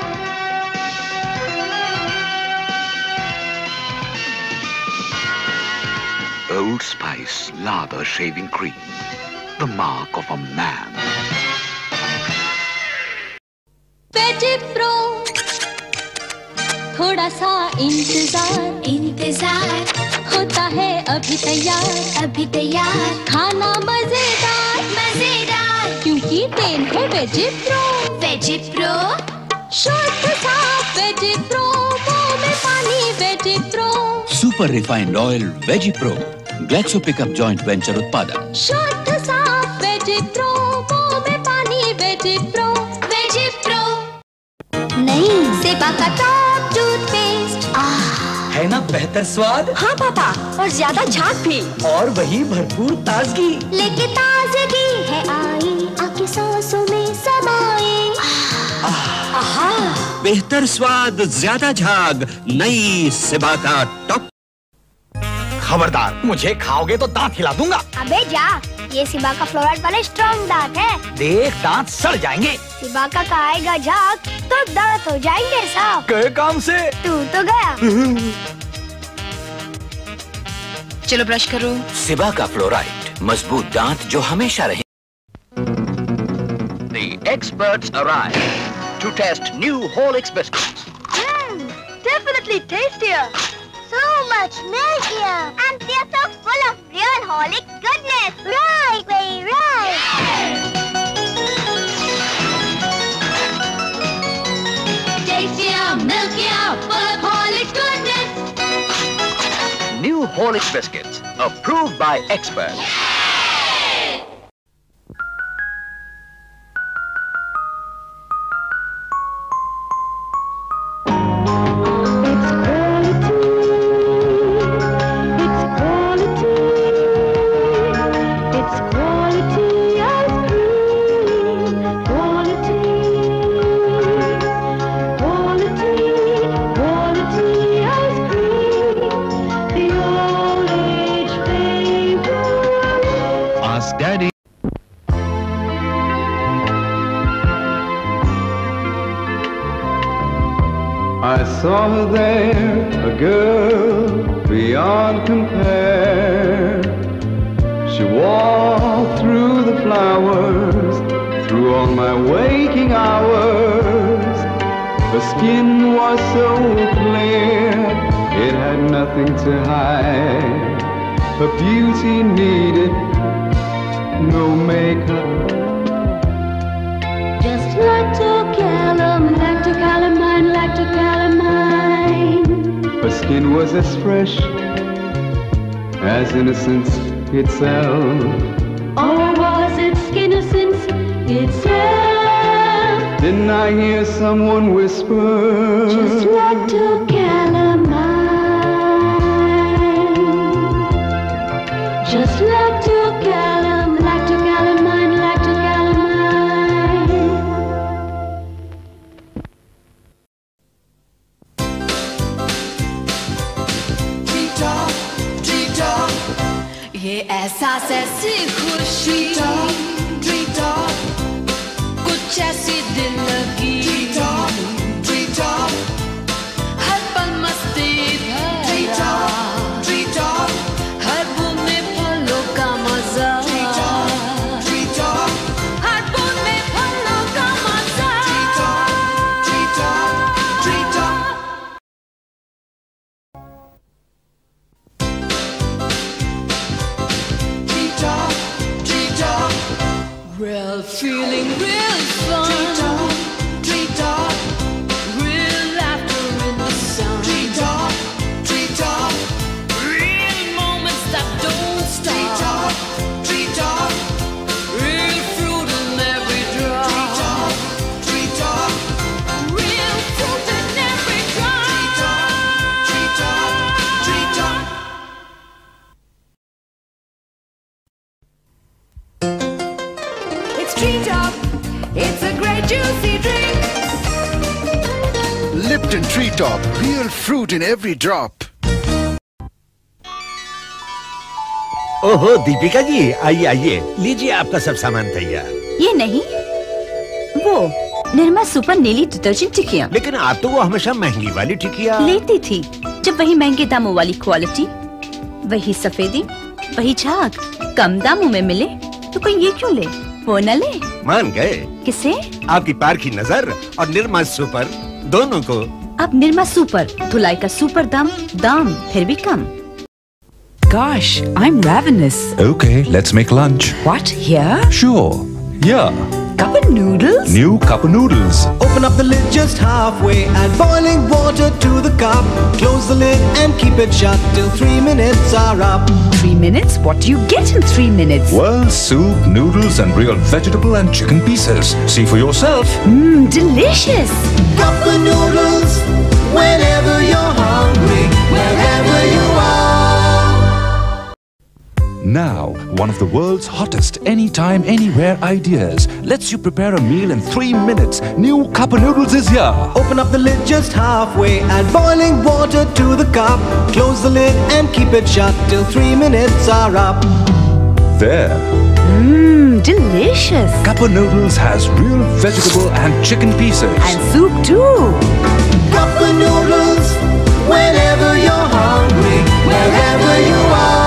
Old Spice lather shaving cream, the mark of a man. Pro थोड़ा सा इंतजार इंतजार होता है अभी तैयार अभी तैयार खाना मजेदार मजेदार क्योंकि तेल है वेजी प्रो वेजी प्रो शुद्ध साफ वेजी प्रो मुंह में पानी Veggie Pro super refined oil Veggie Pro Glaxo pickup joint venture उत्पादन शुद्ध साफ वेजी प्रो मुंह में पानी वेजी प्रो वेजी प्रो नहीं सेबा का टॉप टूथपेस्ट है ना बेहतर स्वाद? हाँ पापा और ज्यादा झाग भी और वही भरपूर ताजगी लेके ताजगी है आई आपकी सांसों में समाए आहा बेहतर स्वाद ज्यादा झाग नई सेबा का टॉप। खबरदार मुझे खाओगे तो दांत हिला दूंगा। अबे जा, ये सिबा का फ्लोराइड वाले स्ट्रॉन्ग दांत है। देख दांत सड़ जाएंगे। सिबा का खाएगा झाग तो दांत हो जाएंगे साफ। गए काम से तू तो गया। चलो ब्रश करो। सिबा का फ्लोराइड मजबूत दांत जो हमेशा रहे। The experts arrive to test new Horlicks biscuits. Mm, definitely tastier. So much milkier. And they're so full of real Horlicks goodness. Right, very right. Tastier, milkier, full of Horlicks goodness. New Horlicks biscuits, approved by experts. I saw her there, a girl beyond compare. She walked through the flowers, through all my waking hours. Her skin was so clear, it had nothing to hide. Her beauty needed no makeup. Just like to calam, like to calamine, like to calamine. Her skin was as fresh as innocence itself. Or was it innocence itself? Didn't I hear someone whisper? Just like to calamine. Just like to calam, like to calamine, like to calamine. Treetop, treetop, ये एहसास ऐसी खुशी. Treetop, treetop, कुछ ऐसी दिल लगी. Treetop, treetop, हर पल मस्ती भरा. Treetop, treetop, हर बूंद में फलों का मजा. Treetop, treetop, हर बूंद में फलों का मजा. Treetop, treetop, treetop. Treetop, treetop, real feeling, real fun. Treetop, treetop, real laughter in the sun. Treetop, treetop, real moments that don't stop. Treetop, treetop, real fruit in every drop. Treetop, treetop, real fruit in every drop. Treetop, treetop, treetop. It's treetop. It's a great juicy drink. Lipton Treetop, real fruit in every drop. ओहो दीपिका जी, आइए आइए, लीजिए आपका सब सामान तैयार. ये नहीं, वो निर्मा सुपर नीली डिटर्जेंट टिकिया. लेकिन आप तो वो हमेशा महंगी वाली टिकिया लेती थी. जब वही महंगे दामों वाली क्वालिटी, वही सफेदी, वही झाग कम दामों में मिले तो कोई ये क्यों ले? वो न ले. मान गए? किसे? आपकी पार की नजर और निर्मा सुपर दोनों को. अब निर्मा सुपर, धुलाई का सुपर दाम, दाम फिर भी कम. Gosh, I'm ravenous. Okay, let's make lunch. What, here? Sure. Yeah. Cup of noodles? New cup of noodles. Open up the lid just halfway, add boiling water to the cup. Close the lid and keep it shut till three minutes are up. Three minutes? What do you get in three minutes? Well, soup, noodles and real vegetable and chicken pieces. See for yourself. Mmm, delicious. Cup of noodles, whenever you're hungry, wherever you are. Now, one of the world's hottest anytime, anywhere ideas lets you prepare a meal in three minutes. New cup of noodles is here. Open up the lid just halfway, add boiling water to the cup. Close the lid and keep it shut till three minutes are up. There. Mmm, delicious. Cup of noodles has real vegetable and chicken pieces. And soup too. Cup of noodles, whenever you're hungry, wherever you are.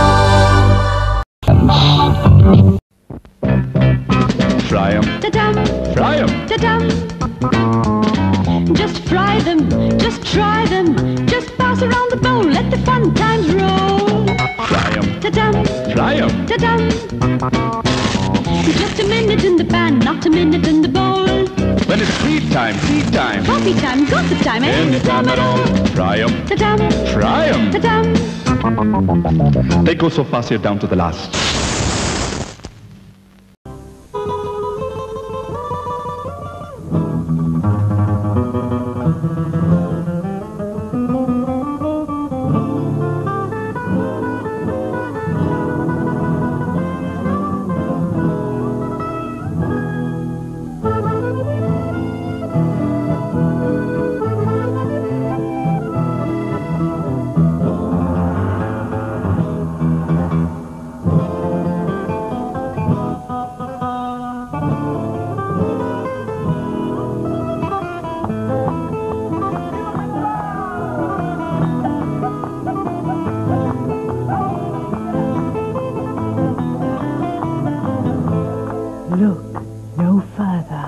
Fry 'em. Ta-dum, Fry 'em. ta-dum. Just fry them, just try them. Just pass around the bowl, let the fun times roll. Fry 'em. Ta-dum, Fry 'em. ta-dum. Just a minute in the pan, not a minute in the bowl. When it's tea time, tea time. Coffee time, gossip time, any time at all. Fry 'em. Ta-dum, Fry 'em. ta-dum. They go so fast here down to the last. No further.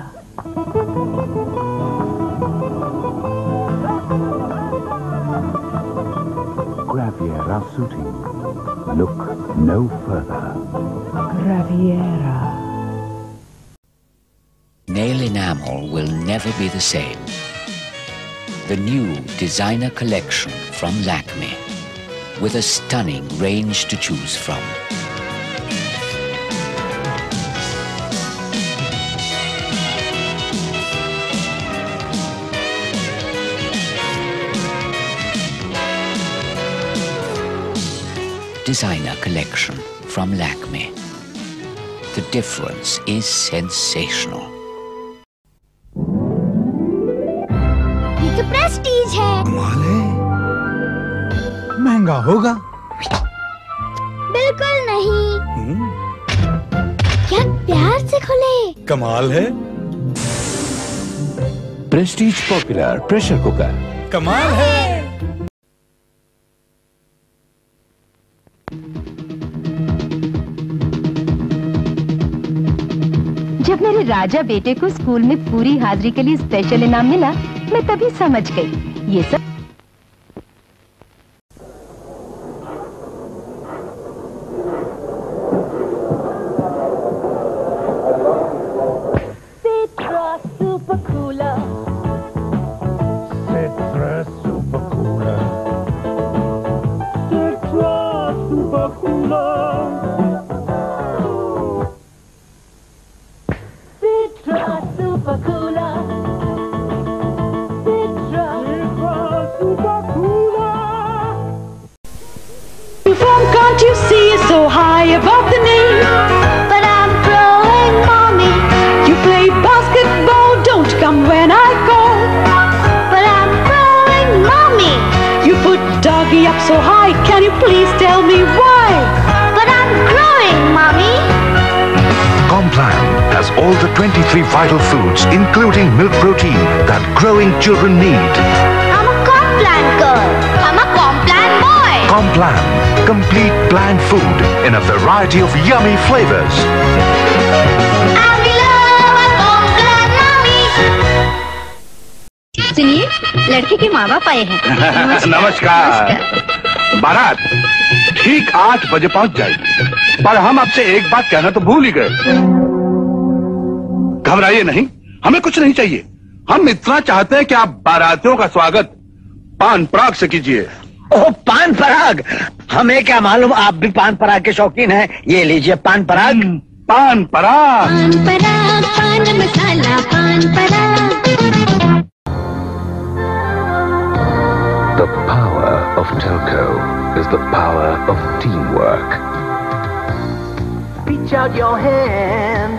Graviera suiting. Look no further. Graviera. Nail enamel will never be the same. The new designer collection from Lakme, with a stunning range to choose from. Designer collection from Lakme. The difference is sensational. ये तो Prestige है। कमाल है। महंगा होगा? बिल्कुल नहीं। क्या प्यार से खुले? कमाल है। Prestige popular pressure cooker. कमाल है। जब मेरे राजा बेटे को स्कूल में पूरी हाजिरी के लिए स्पेशल इनाम मिला, मैं तभी समझ गई ये सब super cooler. Citra super cooler. Citra super cooler. Citra super cooler. Citra super cooler. From can't you see it's so high above the knee? But I'm growing, mommy. You play basketball, don't come when I call. But I'm growing, mommy. You put doggy up so high, can you please tell me why? But I'm growing, mommy. Complan has all the twenty-three vital foods, including milk protein, that growing children need. I'm a Complan girl. I'm a Complan boy. Complan, complete plant food in a variety of yummy flavors. सुनिए, लड़के के माँ बाप आए हैं। नमस्कार। बारात ठीक आठ बजे पहुंच जाएगी, पर हम आपसे एक बात कहना तो भूल ही गए। घबराइए नहीं, हमें कुछ नहीं चाहिए। हम इतना चाहते हैं कि आप बारातियों का स्वागत पान पराग से कीजिए। ओह, पान पराग! हमें क्या मालूम आप भी पान पराग के शौकीन हैं। ये लीजिए पान पराग। पान पराग, पान पराग, paan masala, paan Parag. The power of Telco is the power of teamwork. Reach out your hand,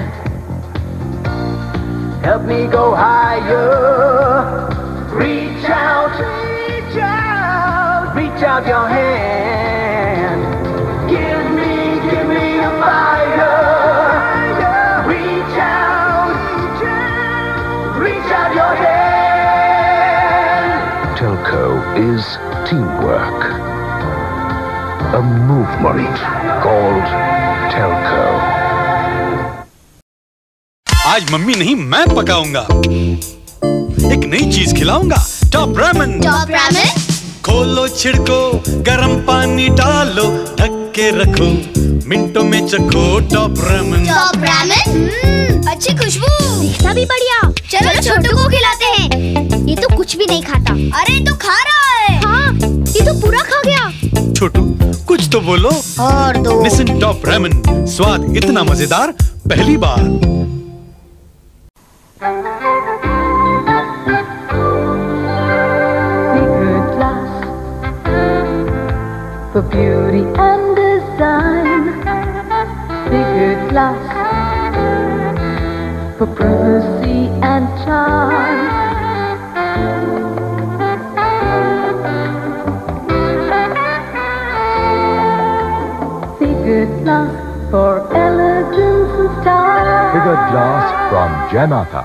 help me go higher. Reach out, reach out, reach out your hand. Give me, give me a fire. Reach out, reach out your hand. Telco is teamwork. A movement called Telco. आज mummy नहीं मैं पकाऊंगा। एक नई चीज खिलाऊंगा, top Ramen. Top ramen? खोलो छिड़को, गरम पानी डालो, ढक के रखो, मिनटों में चखो टॉप रामेन। Top Ramen? अच्छी खुशबू, दिखता भी बढ़िया। चलो छोटू को खिलाते हैं। ये तो कुछ भी नहीं खाता। अरे तो खा रहा है। हाँ, ये तो पूरा खा गया। छोटू कुछ तो बोलो। और दो। लिसन टॉप रामेन, स्वाद इतना मजेदार पहली बार। For beauty and design, secret glass for privacy and charm. Secret glass for elegance and style. Figured glass from Janata.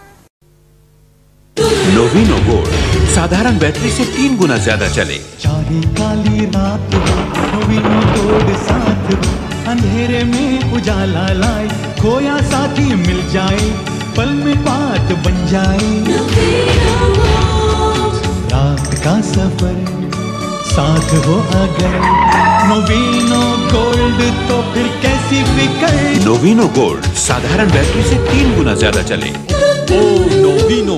Novino gold साधारण बैटरी से तीन गुना ज्यादा चले। चारी काली रात नोविनो गोल्ड साथ, अंधेरे में उजाला लाए, खोया साथी मिल जाए। पल में बात बन जाए। रात का सफर साथ हो अगर नोवीनो गोल्ड तो फिर कैसी फिकर। नोवीनो गोल्ड साधारण बैटरी से तीन गुना ज्यादा चले। ओ नोवीनो।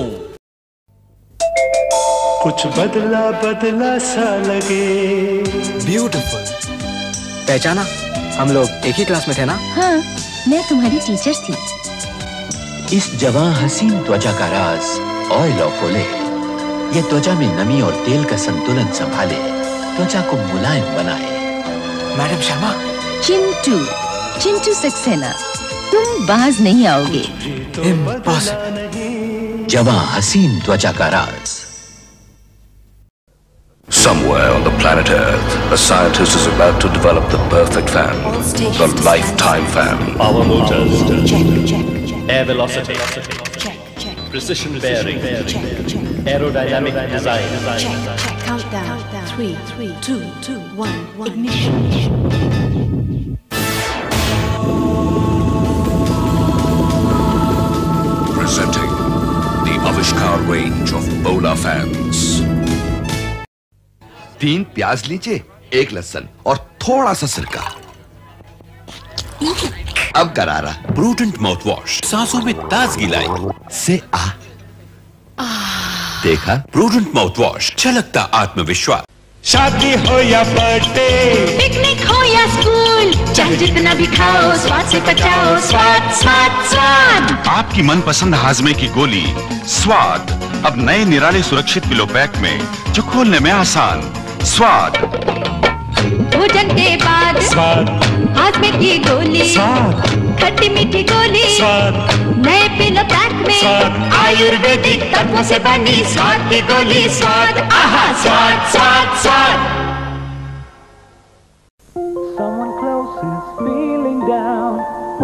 कुछ बदला बदला सा लगे। ब्यूटीफुल। पहचाना? हम लोग एक ही क्लास में थे ना? हाँ, मैं तुम्हारी टीचर थी। इस जवां हसीन त्वचा का राज ऑयल ऑफ ओले। ये त्वचा में नमी और तेल का संतुलन संभाले, त्वचा को मुलायम बनाए। मैडम शर्मा। चिंटू, चिंटू सक्सेना, तुम बाज नहीं आओगे। इम्पॉसिबल। जवां हसीन त्वचा का राज। Somewhere on the planet Earth, a scientist is about to develop the perfect fan, the lifetime fan. Power motors. Check, check. Air velocity. Check, check. Precision bearing. Aerodynamic design. Check, check. Countdown. Three, three, two, two, one, one. Ignition. Presenting the Avishkar range of Bola fans. तीन प्याज लीजिए, एक लहसुन और थोड़ा सा सिरका। अब करारा। प्रूडेंट माउथ वॉश सांसों में ताजगी लाई। से आ देखा? प्रूडेंट माउथ वॉश, छलकता आत्मविश्वास। शादी हो या बर्थडे, पिकनिक हो या स्कूल, चाहे जितना भी खाओ स्वाद से पचाओ। स्वाद स्वाद स्वाद। आपकी मनपसंद हाजमे की गोली स्वाद अब नए निराले सुरक्षित पिलो पैक में, जो खोलने में आसान। स्वाद। भोजन के बाद स्वाद, हाजमे की गोली स्वाद, खट्टी मीठी गोली स्वाद, नए पिलो पैक में स्वाद, आयुर्वेदिक तत्वों से बनी स्वाद की गोली। स्वाद, आहा, स्वाद स्वाद स्वाद। Someone close is feeling down.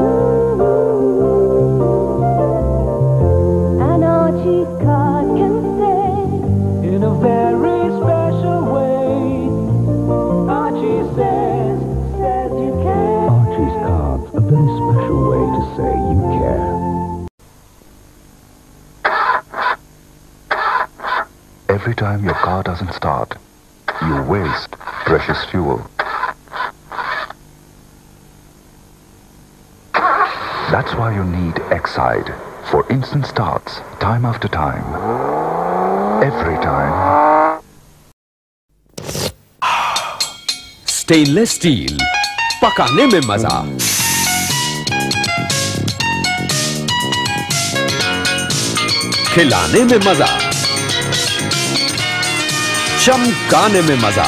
And Archie's card can say In a very special way. Archie says, says you care. Archie's cards, a very special way to say you care. Every time your car doesn't start, you waste precious fuel. That's why you need Exide for instant starts, time after time, every time. Stainless steel, पकाने में मजा। खिलाने में मजा, चमकाने में मजा।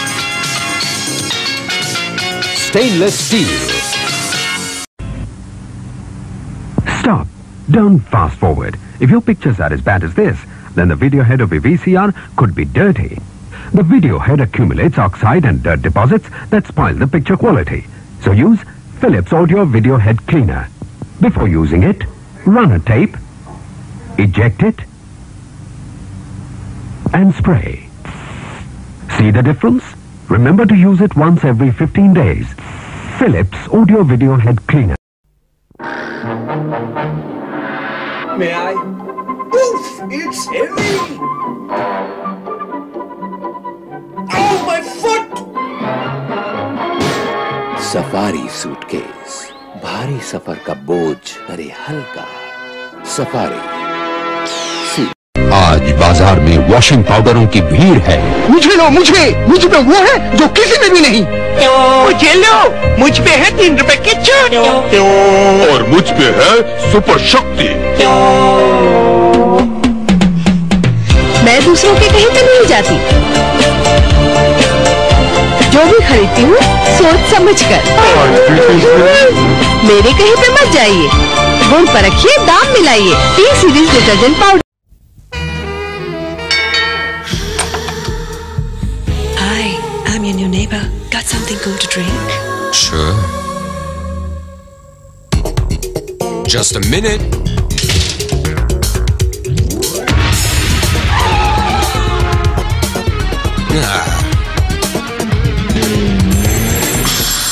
Stainless steel. Stop. Don't fast forward. If your pictures are as bad as this, then the video head of a V C R could be dirty. The video head accumulates oxide and dirt deposits that spoil the picture quality. So use Philips Audio Video Head Cleaner. Before using it, run a tape, eject it, and spray. See the difference? Remember to use it once every fifteen days. Philips Audio Video Head Cleaner. May I? Oof! It's heavy! Oh, my foot! Safari suitcase, भारी सफर का बोझ करे हल्का। Safari. आज बाजार में washing पाउडरों की भीड़ है। मुझे लो, मुझे मुझ पे वो है जो किसी में भी नहीं। मुझे लो, मुझ पे है तीन रुपए की छूट। और मुझ पे है सुपर शक्ति। मैं दूसरों के कहीं तो नहीं जाती, जो भी खरीदती हूँ सोच समझ कर। मेरे कहीं पे मत जाइए, गुण परखिए, दाम मिलाइए। T Series detergent powder. Hi, I'm your new neighbor. Got something cool to drink? Sure. Just a minute. Ah.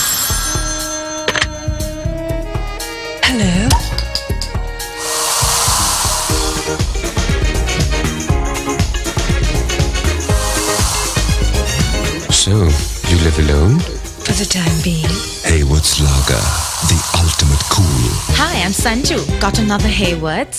Hello. alone? For the time being. Hey, what's lager? The ultimate cool. Hi, I'm Sanju. Got another Haywards?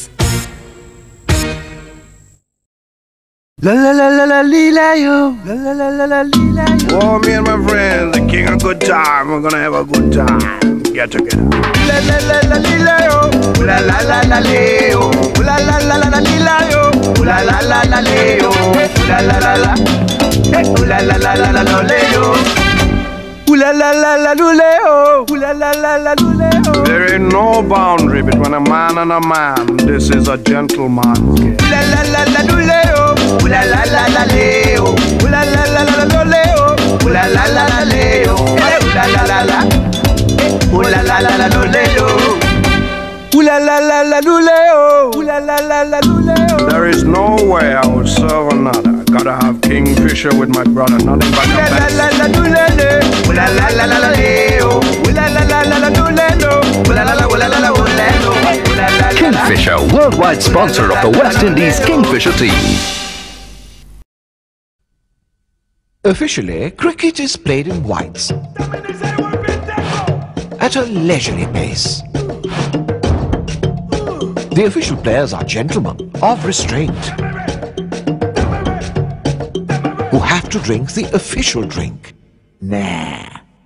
La la la la la lila yo, la la la la la lila yo. Oh, me and my friends, the king of good time. We're gonna have a good time. Get together. La la la la lila yo, la la la la leo, la la la la la lila yo, la la la la leo, la la la la, eh, la la la la la leo. Ooh la la la la luleo, ooh la la la la luleo. There ain't no boundary between a man and a man. This is a gentleman's game. Ooh la la la la luleo, ooh la la la la leo, ooh la la la la la leo, ooh la la la la leo, ooh la la la la, ooh la la la la luleo. Ooh la la la la luleo, ooh la la la la luleo. There is no way I would serve another. Gotta have Kingfisher with my brother, nothing but la la la la lulele, ooh la la la la la leo, ooh la la la la la lulelo, ooh la la la la la la lulelo. Kingfisher, worldwide sponsor of the West Indies Kingfisher team. Officially, cricket is played in whites at a leisurely pace. The official players are gentlemen of restraint who have to drink the official drink. Nah.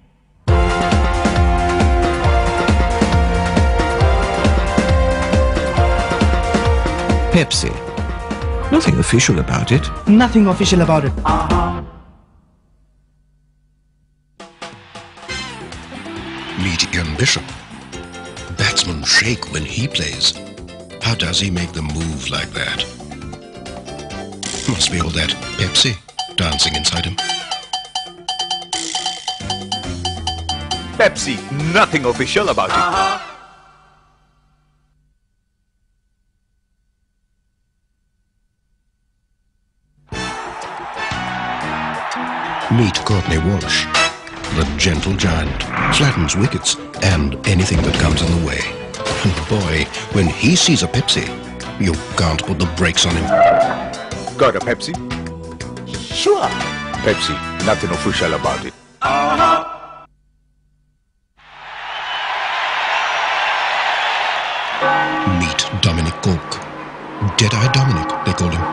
Pepsi. Nothing official about it. Nothing official about it. Meet Ian Bishop. Batsmen shake when he plays. How does he make them move like that? Must be all that Pepsi dancing inside him. Pepsi, nothing official about it. Uh-huh. Meet Courtney Walsh. The gentle giant flattens wickets and anything that comes in the way. And boy, when he sees a Pepsi, you can't put the brakes on him. Got a Pepsi? Sure. Pepsi, nothing official about it. Uh-huh. Meet Dominic Cork. Dead-Eye Dominic, they call him.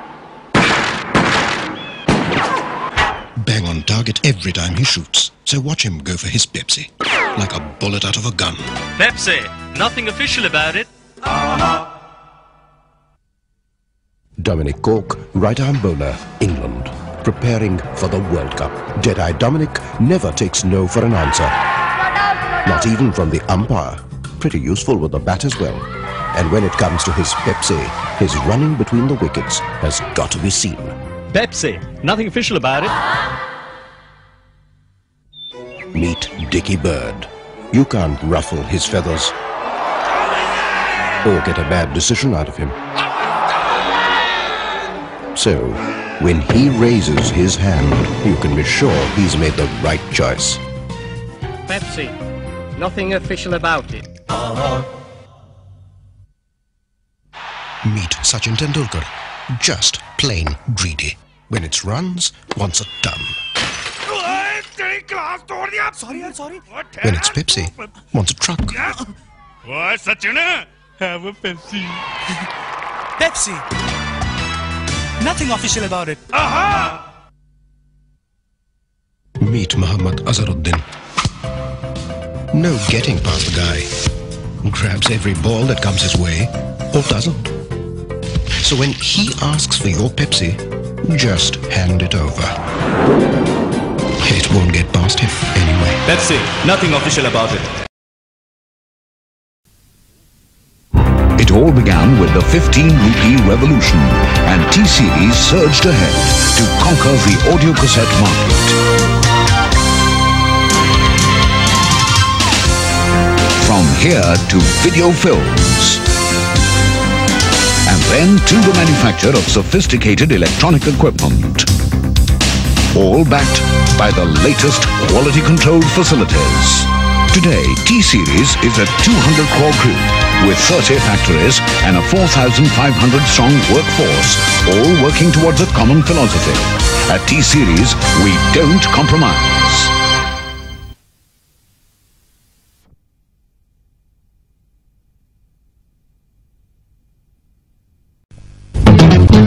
Bang on target every time he shoots. So watch him go for his Pepsi. Like a bullet out of a gun. Pepsi, nothing official about it. Uh-huh. Dominic Cork, right-arm bowler, England. Preparing for the World Cup. Dead-Eye Dominic never takes no for an answer. Not even from the umpire. Pretty useful with the bat as well. And when it comes to his Pepsi, his running between the wickets has got to be seen. Pepsi, nothing official about it. Meet Dickie Bird. You can't ruffle his feathers or get a bad decision out of him. So, when he raises his hand, you can be sure he's made the right choice. Pepsi, nothing official about it. Uh-huh. Meet Sachin Tendulkar. Just plain greedy. When it's runs, wants a ton. Sorry, I'm sorry. When it's Pepsi, wants a truck. What, Sachin? Have a Pepsi. Pepsi. Nothing official about it. Aha! Meet Muhammad Azharuddin. No getting past the guy. Grabs every ball that comes his way, or doesn't. So when he asks for your Pepsi, just hand it over. It won't get past him anyway. Pepsi, nothing official about it. It all began with the fifteen rupee revolution, and T-Series surged ahead to conquer the audio cassette market. From here to video films, and then to the manufacture of sophisticated electronic equipment. All backed by the latest quality controlled facilities. Today, T-Series is a two hundred crore group with thirty factories and a four thousand five hundred strong workforce, all working towards a common philosophy. At T-Series, we don't compromise.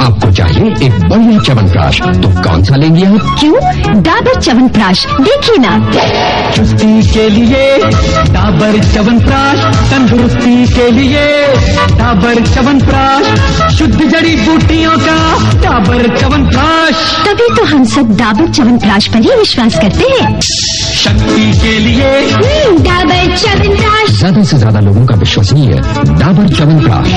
आपको चाहिए एक बढ़िया च्यवनप्राश, तो कौन सा लेंगे आप? क्यों? डाबर च्यवनप्राश, देखिए ना। चुस्ती के लिए डाबर च्यवनप्राश, तंदुरुस्ती के लिए डाबर च्यवनप्राश, शुद्ध जड़ी बूटियों का डाबर च्यवनप्राश। तभी तो हम सब डाबर च्यवनप्राश पर ही विश्वास करते हैं। शक्ति के लिए डाबर च्यवनप्राश, ज्यादा से ज्यादा लोगों का विश्वसनीय डाबर च्यवनप्राश।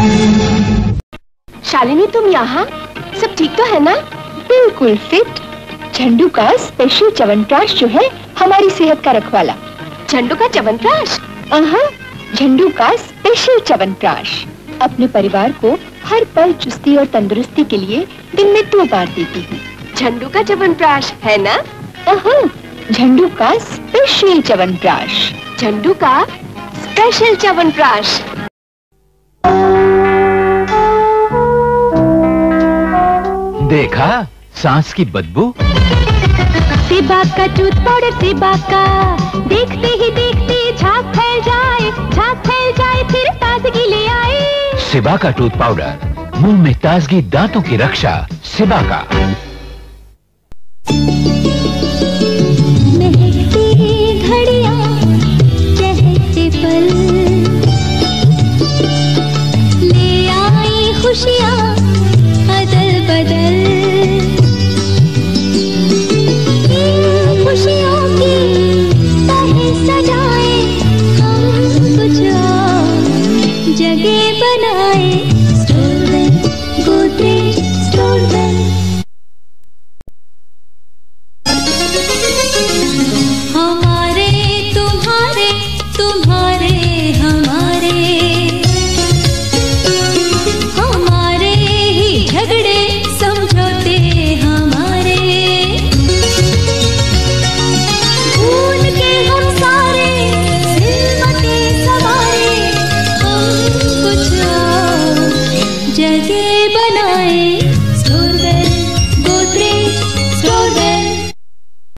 शालिनी, तुम यहाँ? सब ठीक तो है ना? बिल्कुल फिट। झंडू का स्पेशल च्यवनप्राश जो है हमारी सेहत का रखवाला। झंडू का च्यवनप्राश? हाँ, झंडू का स्पेशल च्यवनप्राश अपने परिवार को हर पल चुस्ती और तंदुरुस्ती के लिए दिन में दो बार देती हूँ। झंडू का च्यवनप्राश है ना? हाँ, झंडू का स्पेशल च्यवनप्राश। झंडू का स्पेशल च्यवनप्राश। देखा सांस की बदबू। सेबा का टूथ पाउडर, सेबा का, देखते ही देखते झाग फैल जाए, झाग फैल जाए फिर ताजगी ले आए। सिबा का टूथ पाउडर, मुंह में ताजगी, दांतों की रक्षा। सिबा का। महकती घड़ियां, चहकते पल, ले आई खुशियां अदल बदल। इन खुशियों की तहे सजाए हम, कुछ और जगह बनाए। स्टोरवेल, गोदरेज स्टोरवेल। हमारे तुम्हारे तुम्हारे